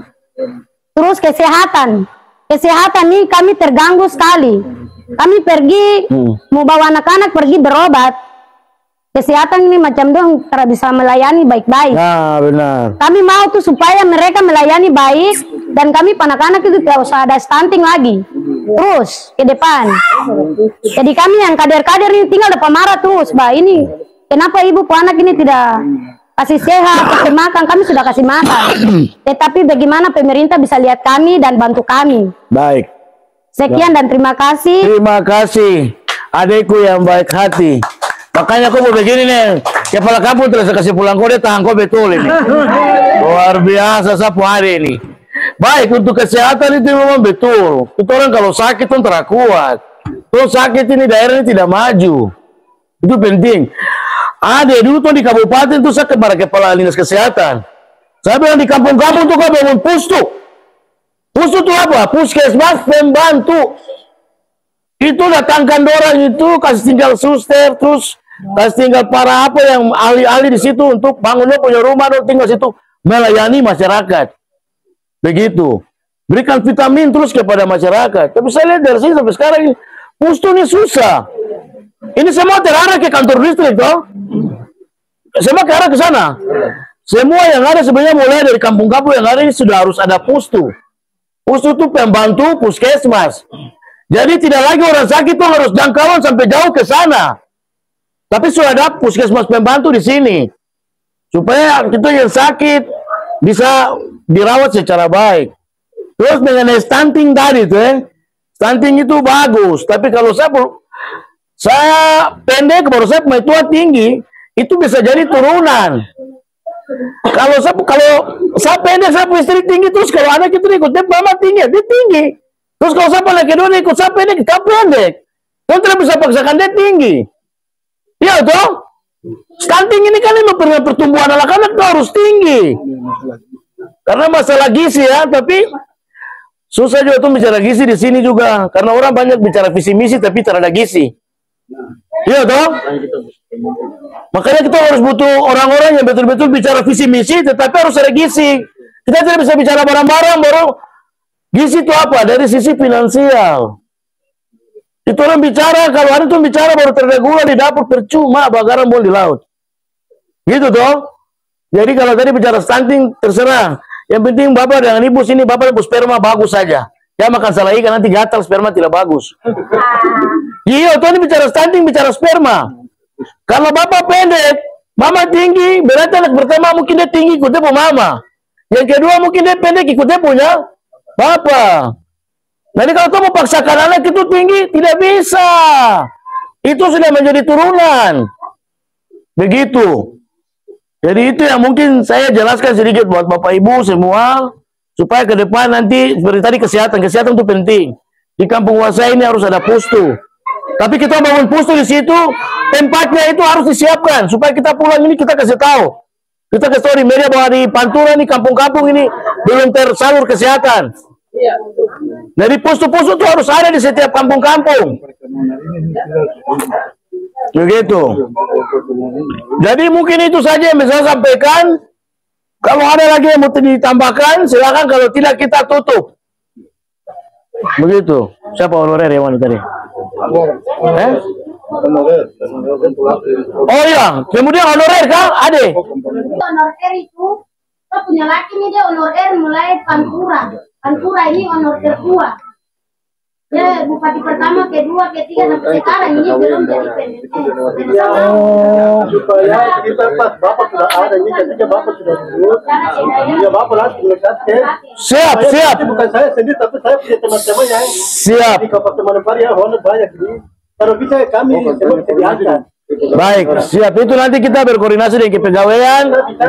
Terus kesehatan nih kami terganggu sekali. Kami pergi mau bawa anak-anak pergi berobat. Kesehatan ini macam dong tidak bisa melayani baik-baik. Nah, benar. Kami mau tuh supaya mereka melayani baik dan kami anak-anak itu tidak usah ada stunting lagi. Terus ke depan. Jadi kami yang kader-kader ini tinggal depan marah terus, Mbak. Ini kenapa ibu anak ini tidak kasih sehat, kasih makan? Kami sudah kasih makan. Tetapi bagaimana pemerintah bisa lihat kami dan bantu kami? Baik. Sekian dan terima kasih. Terima kasih, adekku yang baik hati. Makanya aku mau begini nih, kepala kampung terus kasih pulang kode tahan kau betul ini. Luar biasa sapu hari ini. Baik, untuk kesehatan itu memang betul. Itu orang kalau sakit pun terakuat. Kalau sakit ini daerah ini tidak maju. Itu penting. Ada dulu tuh di kabupaten tuh saya kepada kepala dinas kesehatan. Saya bilang di kampung-kampung tuh kau bangun pustu. Pustu itu apa? Puskesmas pembantu. Itu datangkan orang itu kasih tinggal suster terus kasih tinggal para apa yang ahli-ahli di situ untuk bangun punya rumah dan tinggal situ melayani masyarakat. Begitu. Berikan vitamin terus kepada masyarakat. Tapi saya lihat dari sini sampai sekarang ini pustu ini susah. Ini semua terarah ke kantor distrik toh. Semua ke arah ke sana. Semua yang ada sebenarnya mulai dari kampung-kampung yang ada ini sudah harus ada pustu. Pustu itu pembantu puskesmas. Jadi tidak lagi orang sakit tuh harus jangkauan sampai jauh ke sana. Tapi sudah ada puskesmas pembantu di sini. Supaya kita yang sakit bisa dirawat secara baik. Terus mengenai stunting tadi tuh stunting itu bagus. Tapi kalau saya pendek baru saya tua tinggi, itu bisa jadi turunan. Kalau saya pendek saya punya istri tinggi terus kalau anak itu ikut dia mama tinggi, dia tinggi. Terus kalau saya anak kedua ikut saya pendek, kita pendek. Kan tidak bisa paksakan dia tinggi. Iya toh? Stunting ini kan pertumbuhan anak-anak tuh harus tinggi. Karena masalah gizi ya, tapi susah juga tuh bicara gizi di sini juga. Karena orang banyak bicara visi misi tapi tidak ada gizi. Iya toh? Makanya kita harus butuh orang-orang yang betul-betul bicara visi misi tetapi harus ada gizi. Kita tidak bisa bicara barang-barang baru gizi itu apa? Dari sisi finansial. Itu orang bicara, kalau ada tuh bicara baru terregula di dapur percuma bakaran bol di laut. Gitu toh? Jadi kalau tadi bicara stunting terserah. Yang penting bapak dengan ibu sini bapak ibu sperma bagus saja. Ya makan salah ikan nanti gatal sperma tidak bagus. Iya, tuh ini bicara stunting bicara sperma. Kalau bapak pendek, mama tinggi, berarti anak pertama mungkin dia tinggi ikutnya punya mama. Yang kedua mungkin dia pendek ikutnya punya bapak. Nanti kalau kamu paksakan anak itu tinggi, tidak bisa. Itu sudah menjadi turunan. Begitu. Jadi itu yang mungkin saya jelaskan sedikit buat Bapak Ibu semua. Supaya ke depan nanti, seperti tadi kesehatan itu penting. Di kampung Wasa ini harus ada pustu. Tapi kita bangun pustu di situ, tempatnya itu harus disiapkan supaya kita pulang ini kita kasih tahu. Kita kasih tahu di media bahwa di Pantura nih kampung-kampung ini belum tersalur kesehatan. Jadi pustu-pustu itu harus ada di setiap kampung-kampung. Begitu. Jadi mungkin itu saja yang bisa saya sampaikan. Kalau ada lagi yang mau ditambahkan, silakan. Kalau tidak kita tutup. Begitu. Siapa honorer yang mana tadi? Oh iya, kemudian honorer kah? Ade. Honorer itu, kita punya laki nih dia honorer mulai Pantura. Pantura ini honorer 2. Ya, bupati pertama, kedua, ketiga, sampai sekarang ini belum jadi PNS. Supaya kita pas Bapak sudah ada ini, ketika Bapak sudah duduk, ya Bapak langsung melihat Siap, siap. Bukan saya sendiri, tapi saya punya teman-teman yang Siap. di Kabupaten Manokwari ya, honor banyak ini. Kalau bisa kami semua bisa diangkat. Baik, siap. Itu nanti kita berkoordinasi dengan kepegawaian.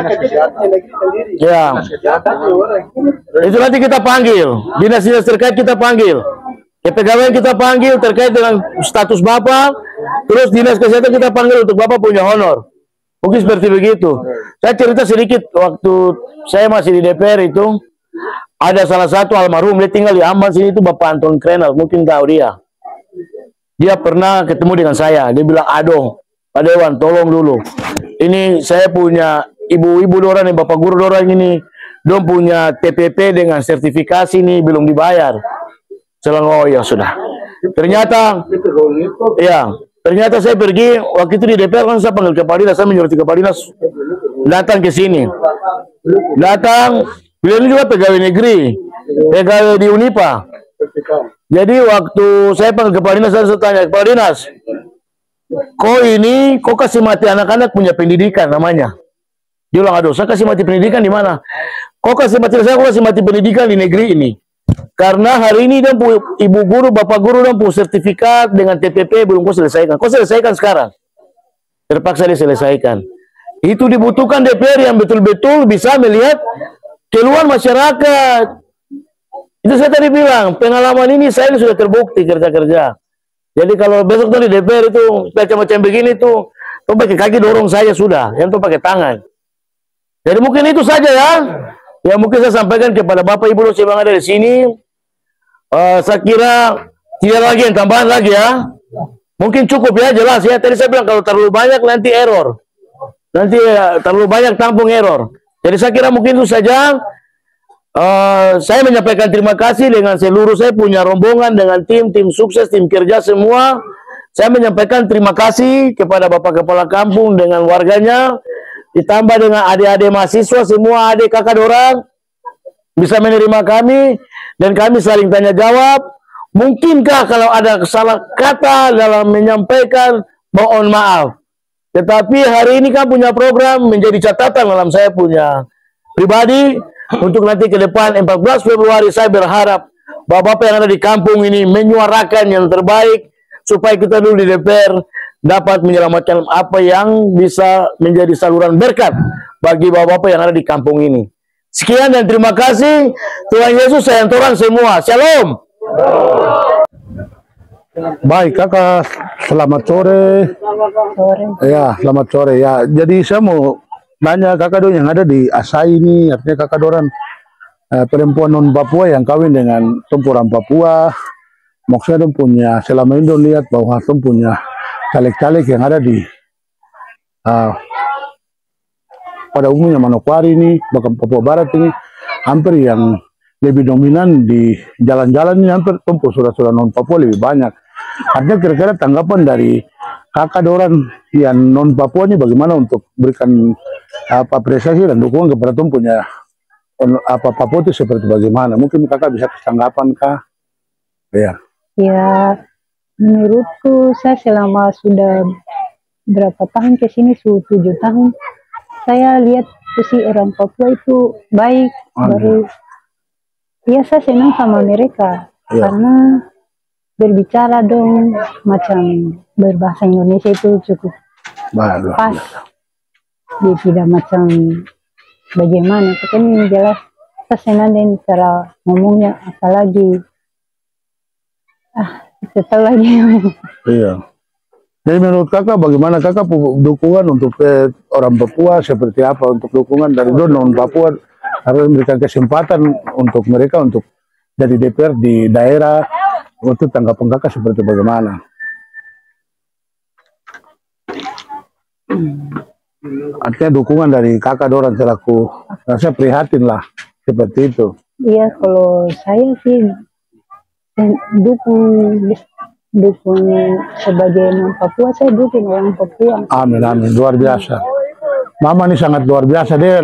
Ya. Itu nanti kita panggil. Dinas-dinas terkait kita panggil. Kepegawaian kita panggil terkait dengan status Bapak. Terus dinas kesehatan kita panggil untuk Bapak punya honor. Mungkin seperti begitu. Saya cerita sedikit waktu saya masih di DPR itu. Ada salah satu almarhum, dia tinggal di Amban sini itu Bapak Anton Krenal. Mungkin tahu dia. Dia pernah ketemu dengan saya. Dia bilang, aduh, Pak Dewan, tolong dulu. Ini saya punya ibu-ibu dorang nih, Bapak Guru dorang ini. Dong punya TPP dengan sertifikasi nih, belum dibayar. Saya bilang, oh ya sudah. Ternyata, ya, ternyata saya pergi, waktu itu di DPR kan saya panggil Kepala Dinas, saya menyuruh Kepala Dinas datang ke sini. Datang, beliau ini juga pegawai negeri, pegawai di Unipa. Jadi waktu saya panggil Kepala Dinas, saya tanya, Kepala Dinas, kok kasih mati anak-anak punya pendidikan namanya? Dia bilang, aduh, saya kasih mati pendidikan di mana? Kok kasih mati pendidikan di negeri ini? Karena hari ini dan ibu guru, bapak guru dan sertifikat dengan TPP belum kau selesaikan. Kau selesaikan sekarang. Terpaksa diselesaikan. Itu dibutuhkan DPR yang betul-betul bisa melihat keluhan masyarakat. Itu saya tadi bilang, pengalaman ini saya sudah terbukti kerja-kerja. Jadi kalau besok tuh di DPR itu macam-macam begini tuh pakai kaki dorong saya sudah, yang tuh pakai tangan. Jadi mungkin itu saja ya. Yang mungkin saya sampaikan kepada Bapak Ibu dosen yang ada di sini. Saya kira tidak lagi yang tambahan lagi ya. Mungkin cukup ya, jelas ya. Tadi saya bilang kalau terlalu banyak nanti error. Nanti terlalu banyak tampung error. Jadi saya kira mungkin itu saja. Saya menyampaikan terima kasih dengan seluruh saya punya rombongan dengan tim sukses, tim kerja semua. Saya menyampaikan terima kasih kepada Bapak Kepala Kampung dengan warganya. Ditambah dengan adik-adik mahasiswa, semua adik kakak dorang bisa menerima kami dan kami saling tanya jawab. Mungkinkah kalau ada salah kata dalam menyampaikan, mohon maaf. Tetapi hari ini kan punya program menjadi catatan dalam saya punya pribadi untuk nanti ke depan 14 Februari saya berharap bapak-bapak yang ada di kampung ini menyuarakan yang terbaik supaya kita dulu di DPR dapat menyelamatkan apa yang bisa menjadi saluran berkat bagi bapak-bapak yang ada di kampung ini. Sekian dan terima kasih. Tuhan Yesus sayang Tuhan semua. Shalom. Baik kakak, selamat sore. Ya, selamat sore ya. Jadi saya mau nanya kakak dong yang ada di Asai ini, artinya kakak doran perempuan non Papua yang kawin dengan orang Papua. Maksudnya dong punya, selama ini dong lihat bahwa dong punya caleg-caleg yang ada di pada umumnya Manokwari ini, bahkan Papua Barat ini hampir yang lebih dominan di jalan-jalan ini hampir tempuh saudara-saudara non Papua lebih banyak. Artinya kira-kira tanggapan dari kakak doran yang non Papua ini bagaimana untuk berikan apresiasi dan dukungan kepada tom punya Papua itu seperti bagaimana? Mungkin kakak bisa tanggapan kah? Ya. Ya, menurutku saya selama sudah berapa tahun ke sini, 7 tahun, saya lihat si orang Papua itu baik, baru ya saya senang sama mereka karena berbicara dong macam berbahasa Indonesia itu cukup pas, dia tidak macam bagaimana, pokoknya jelas saya senang dan cara ngomongnya, apalagi Setelah lagi. Iya. Jadi menurut kakak bagaimana kakak dukungan untuk orang Papua seperti apa untuk dukungan dari non Papua harus memberikan kesempatan untuk mereka untuk jadi DPR di daerah, untuk tanggapan kakak seperti bagaimana? Artinya dukungan dari kakak orang selaku rasa prihatin lah seperti itu. Iya, kalau saya sih dukung sebagai non Papua, saya dukung orang Papua. Amin, amin, luar biasa. Mama ini sangat luar biasa, dia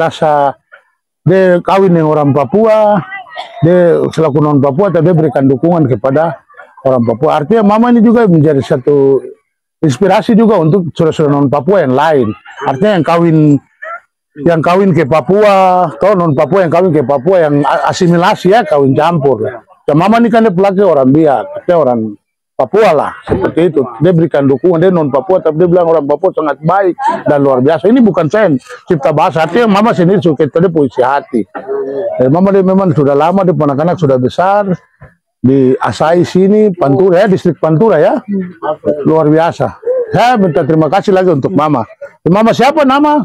kawin dengan orang Papua, dia selaku non Papua, tapi dia berikan dukungan kepada orang Papua. Artinya mama ini juga menjadi satu inspirasi juga untuk saudara-saudara non Papua yang lain. Artinya yang kawin ke Papua, atau non Papua yang kawin ke Papua, yang asimilasi ya, kawin campur. Ya, mama ini kan dia pelaki orang Biak, dia orang Papua lah, seperti itu. Dia berikan dukungan, dia non Papua, tapi dia bilang orang Papua sangat baik dan luar biasa. Ini bukan saya cipta bahasa, artinya mama sendiri suka itu, dia puisi hati. Mama dia memang sudah lama, dia anak-anak sudah besar, di Asai sini, Pantura ya, distrik Pantura ya, luar biasa. Saya minta terima kasih lagi untuk mama. Mama siapa nama?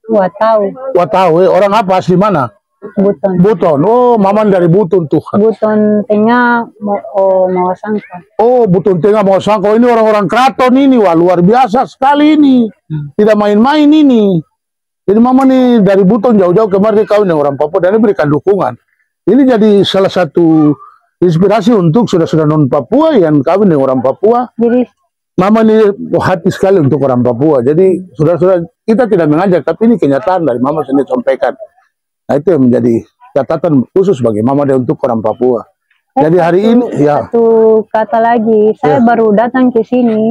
Watau, orang apa asli mana? Buton. Oh, mama dari Buton tuh. Buton Tengah Mawasangka. Oh, Buton Tengah Mawasangka. Ini orang-orang keraton ini, wah luar biasa sekali ini. Tidak main-main ini. Jadi mama nih dari Buton jauh-jauh kemarin kawin dengan orang Papua dan diberikan dukungan. Ini jadi salah satu inspirasi untuk saudara-saudara non Papua yang kawin dengan orang Papua. Jadi mama ini hati sekali untuk orang Papua. Jadi saudara-saudara kita tidak mengajak, tapi ini kenyataan dari mama sendiri sampaikan. Nah itu yang menjadi catatan khusus bagi mama dia untuk orang Papua. Jadi hari ini ya. Satu kata lagi, saya baru datang ke sini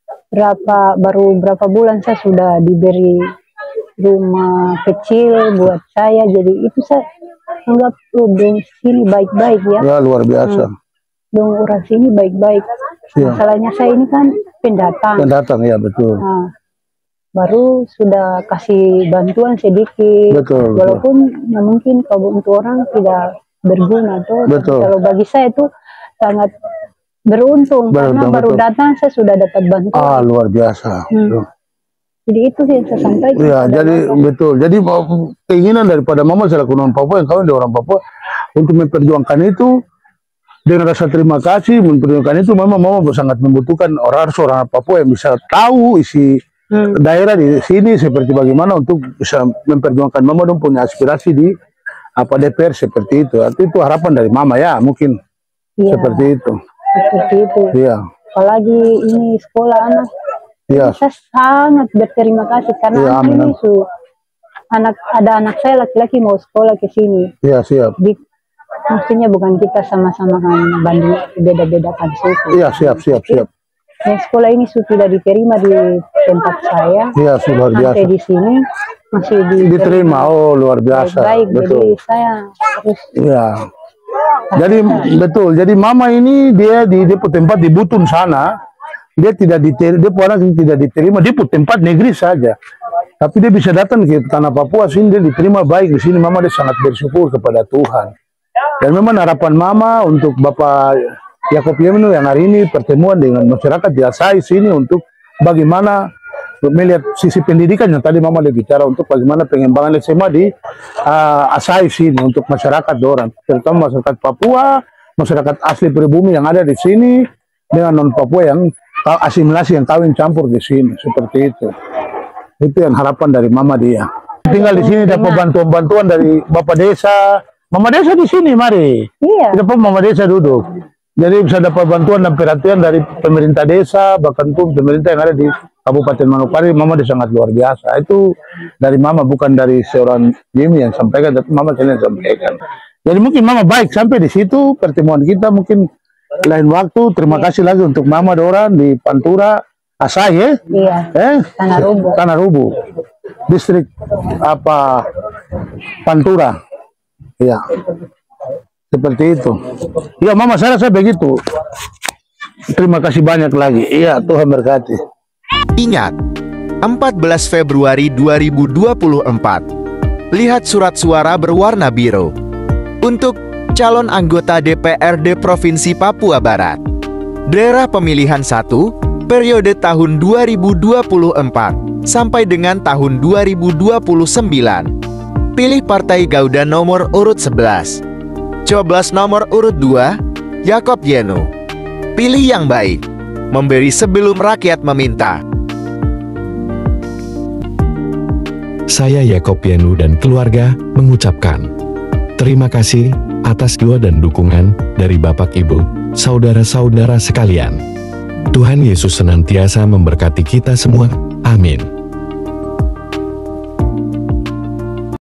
baru berapa bulan saya sudah diberi rumah kecil buat saya. Jadi itu saya anggap dong sini baik-baik ya. Ya luar biasa. Dong orang sini baik-baik. Masalahnya saya ini kan pendatang. Pendatang ya betul. Nah, baru sudah kasih bantuan sedikit, betul. Walaupun ya mungkin kalau untuk orang tidak berguna tuh. Kalau bagi saya itu sangat beruntung karena baru datang saya sudah dapat bantuan. Luar biasa. Jadi itu yang saya sampaikan. Iya, jadi betul. Jadi keinginan daripada mama selaku non Papua yang kawin dengan orang Papua untuk memperjuangkan itu dengan rasa terima kasih, memperjuangkan itu mama sangat membutuhkan orang Papua yang bisa tahu isi daerah di sini seperti bagaimana untuk bisa memperjuangkan mama dong punya aspirasi di DPR seperti itu. Artinya itu harapan dari mama ya mungkin seperti itu. Seperti itu. Iya. Apalagi ini sekolah anak. Iya. Saya sangat berterima kasih karena ini ada anak saya laki-laki mau sekolah ke sini. Iya siap. Maksudnya bukan kita sama-sama kan banding beda-bedakan suku. Iya siap. Yang sekolah ini sudah diterima di tempat saya. Iya, luar biasa. Sampai di sini masih diterima. Oh, luar biasa. Baik, betul. Jadi saya harus. Iya. Jadi betul. Jadi mama ini dia di tempat di Buton sana, dia tidak diterima di tempat negeri saja. Tapi dia bisa datang ke tanah Papua sini, dia diterima baik di sini. Mama dia sangat bersyukur kepada Tuhan. Dan memang harapan mama untuk Bapak Yakob Yemenu yang hari ini pertemuan dengan masyarakat di Asai sini untuk bagaimana melihat sisi pendidikan yang tadi mama dia bicara untuk bagaimana pengembangan SMA di Asai sini untuk masyarakat orang, terutama masyarakat Papua, masyarakat asli pribumi yang ada di sini dengan non Papua yang asimilasi yang kawin campur di sini seperti itu. Itu yang harapan dari mama dia. Tinggal di sini dapat bantuan-bantuan dari Bapak Desa, Mama Desa di sini mari. Iya. Dapat Mama Desa duduk. Jadi bisa dapat bantuan dan perhatian dari pemerintah desa, bahkan pun pemerintah yang ada di Kabupaten Manokwari. Mama dia sangat luar biasa. Itu dari Mama, bukan dari seorang Jimmy yang sampaikan, tapi Mama sendiri sampaikan. Jadi mungkin Mama baik sampai di situ pertemuan kita, mungkin lain waktu. Terima kasih lagi untuk Mama Doran di Pantura, Asai ya? Iya. Tanah Rubu. Distrik Pantura. Iya. Seperti itu. Ya Mama, saya rasa begitu. Terima kasih banyak lagi. Iya, Tuhan berkati. Ingat, 14 Februari 2024. Lihat surat suara berwarna biru untuk calon anggota DPRD Provinsi Papua Barat. Daerah pemilihan 1, periode tahun 2024 sampai dengan tahun 2029. Pilih Partai Gauda nomor urut 11. Coblos nomor urut 2, Yakob Yenu. Pilih yang baik, memberi sebelum rakyat meminta. Saya Yakob Yenu dan keluarga mengucapkan terima kasih atas doa dan dukungan dari Bapak Ibu, saudara-saudara sekalian. Tuhan Yesus senantiasa memberkati kita semua. Amin.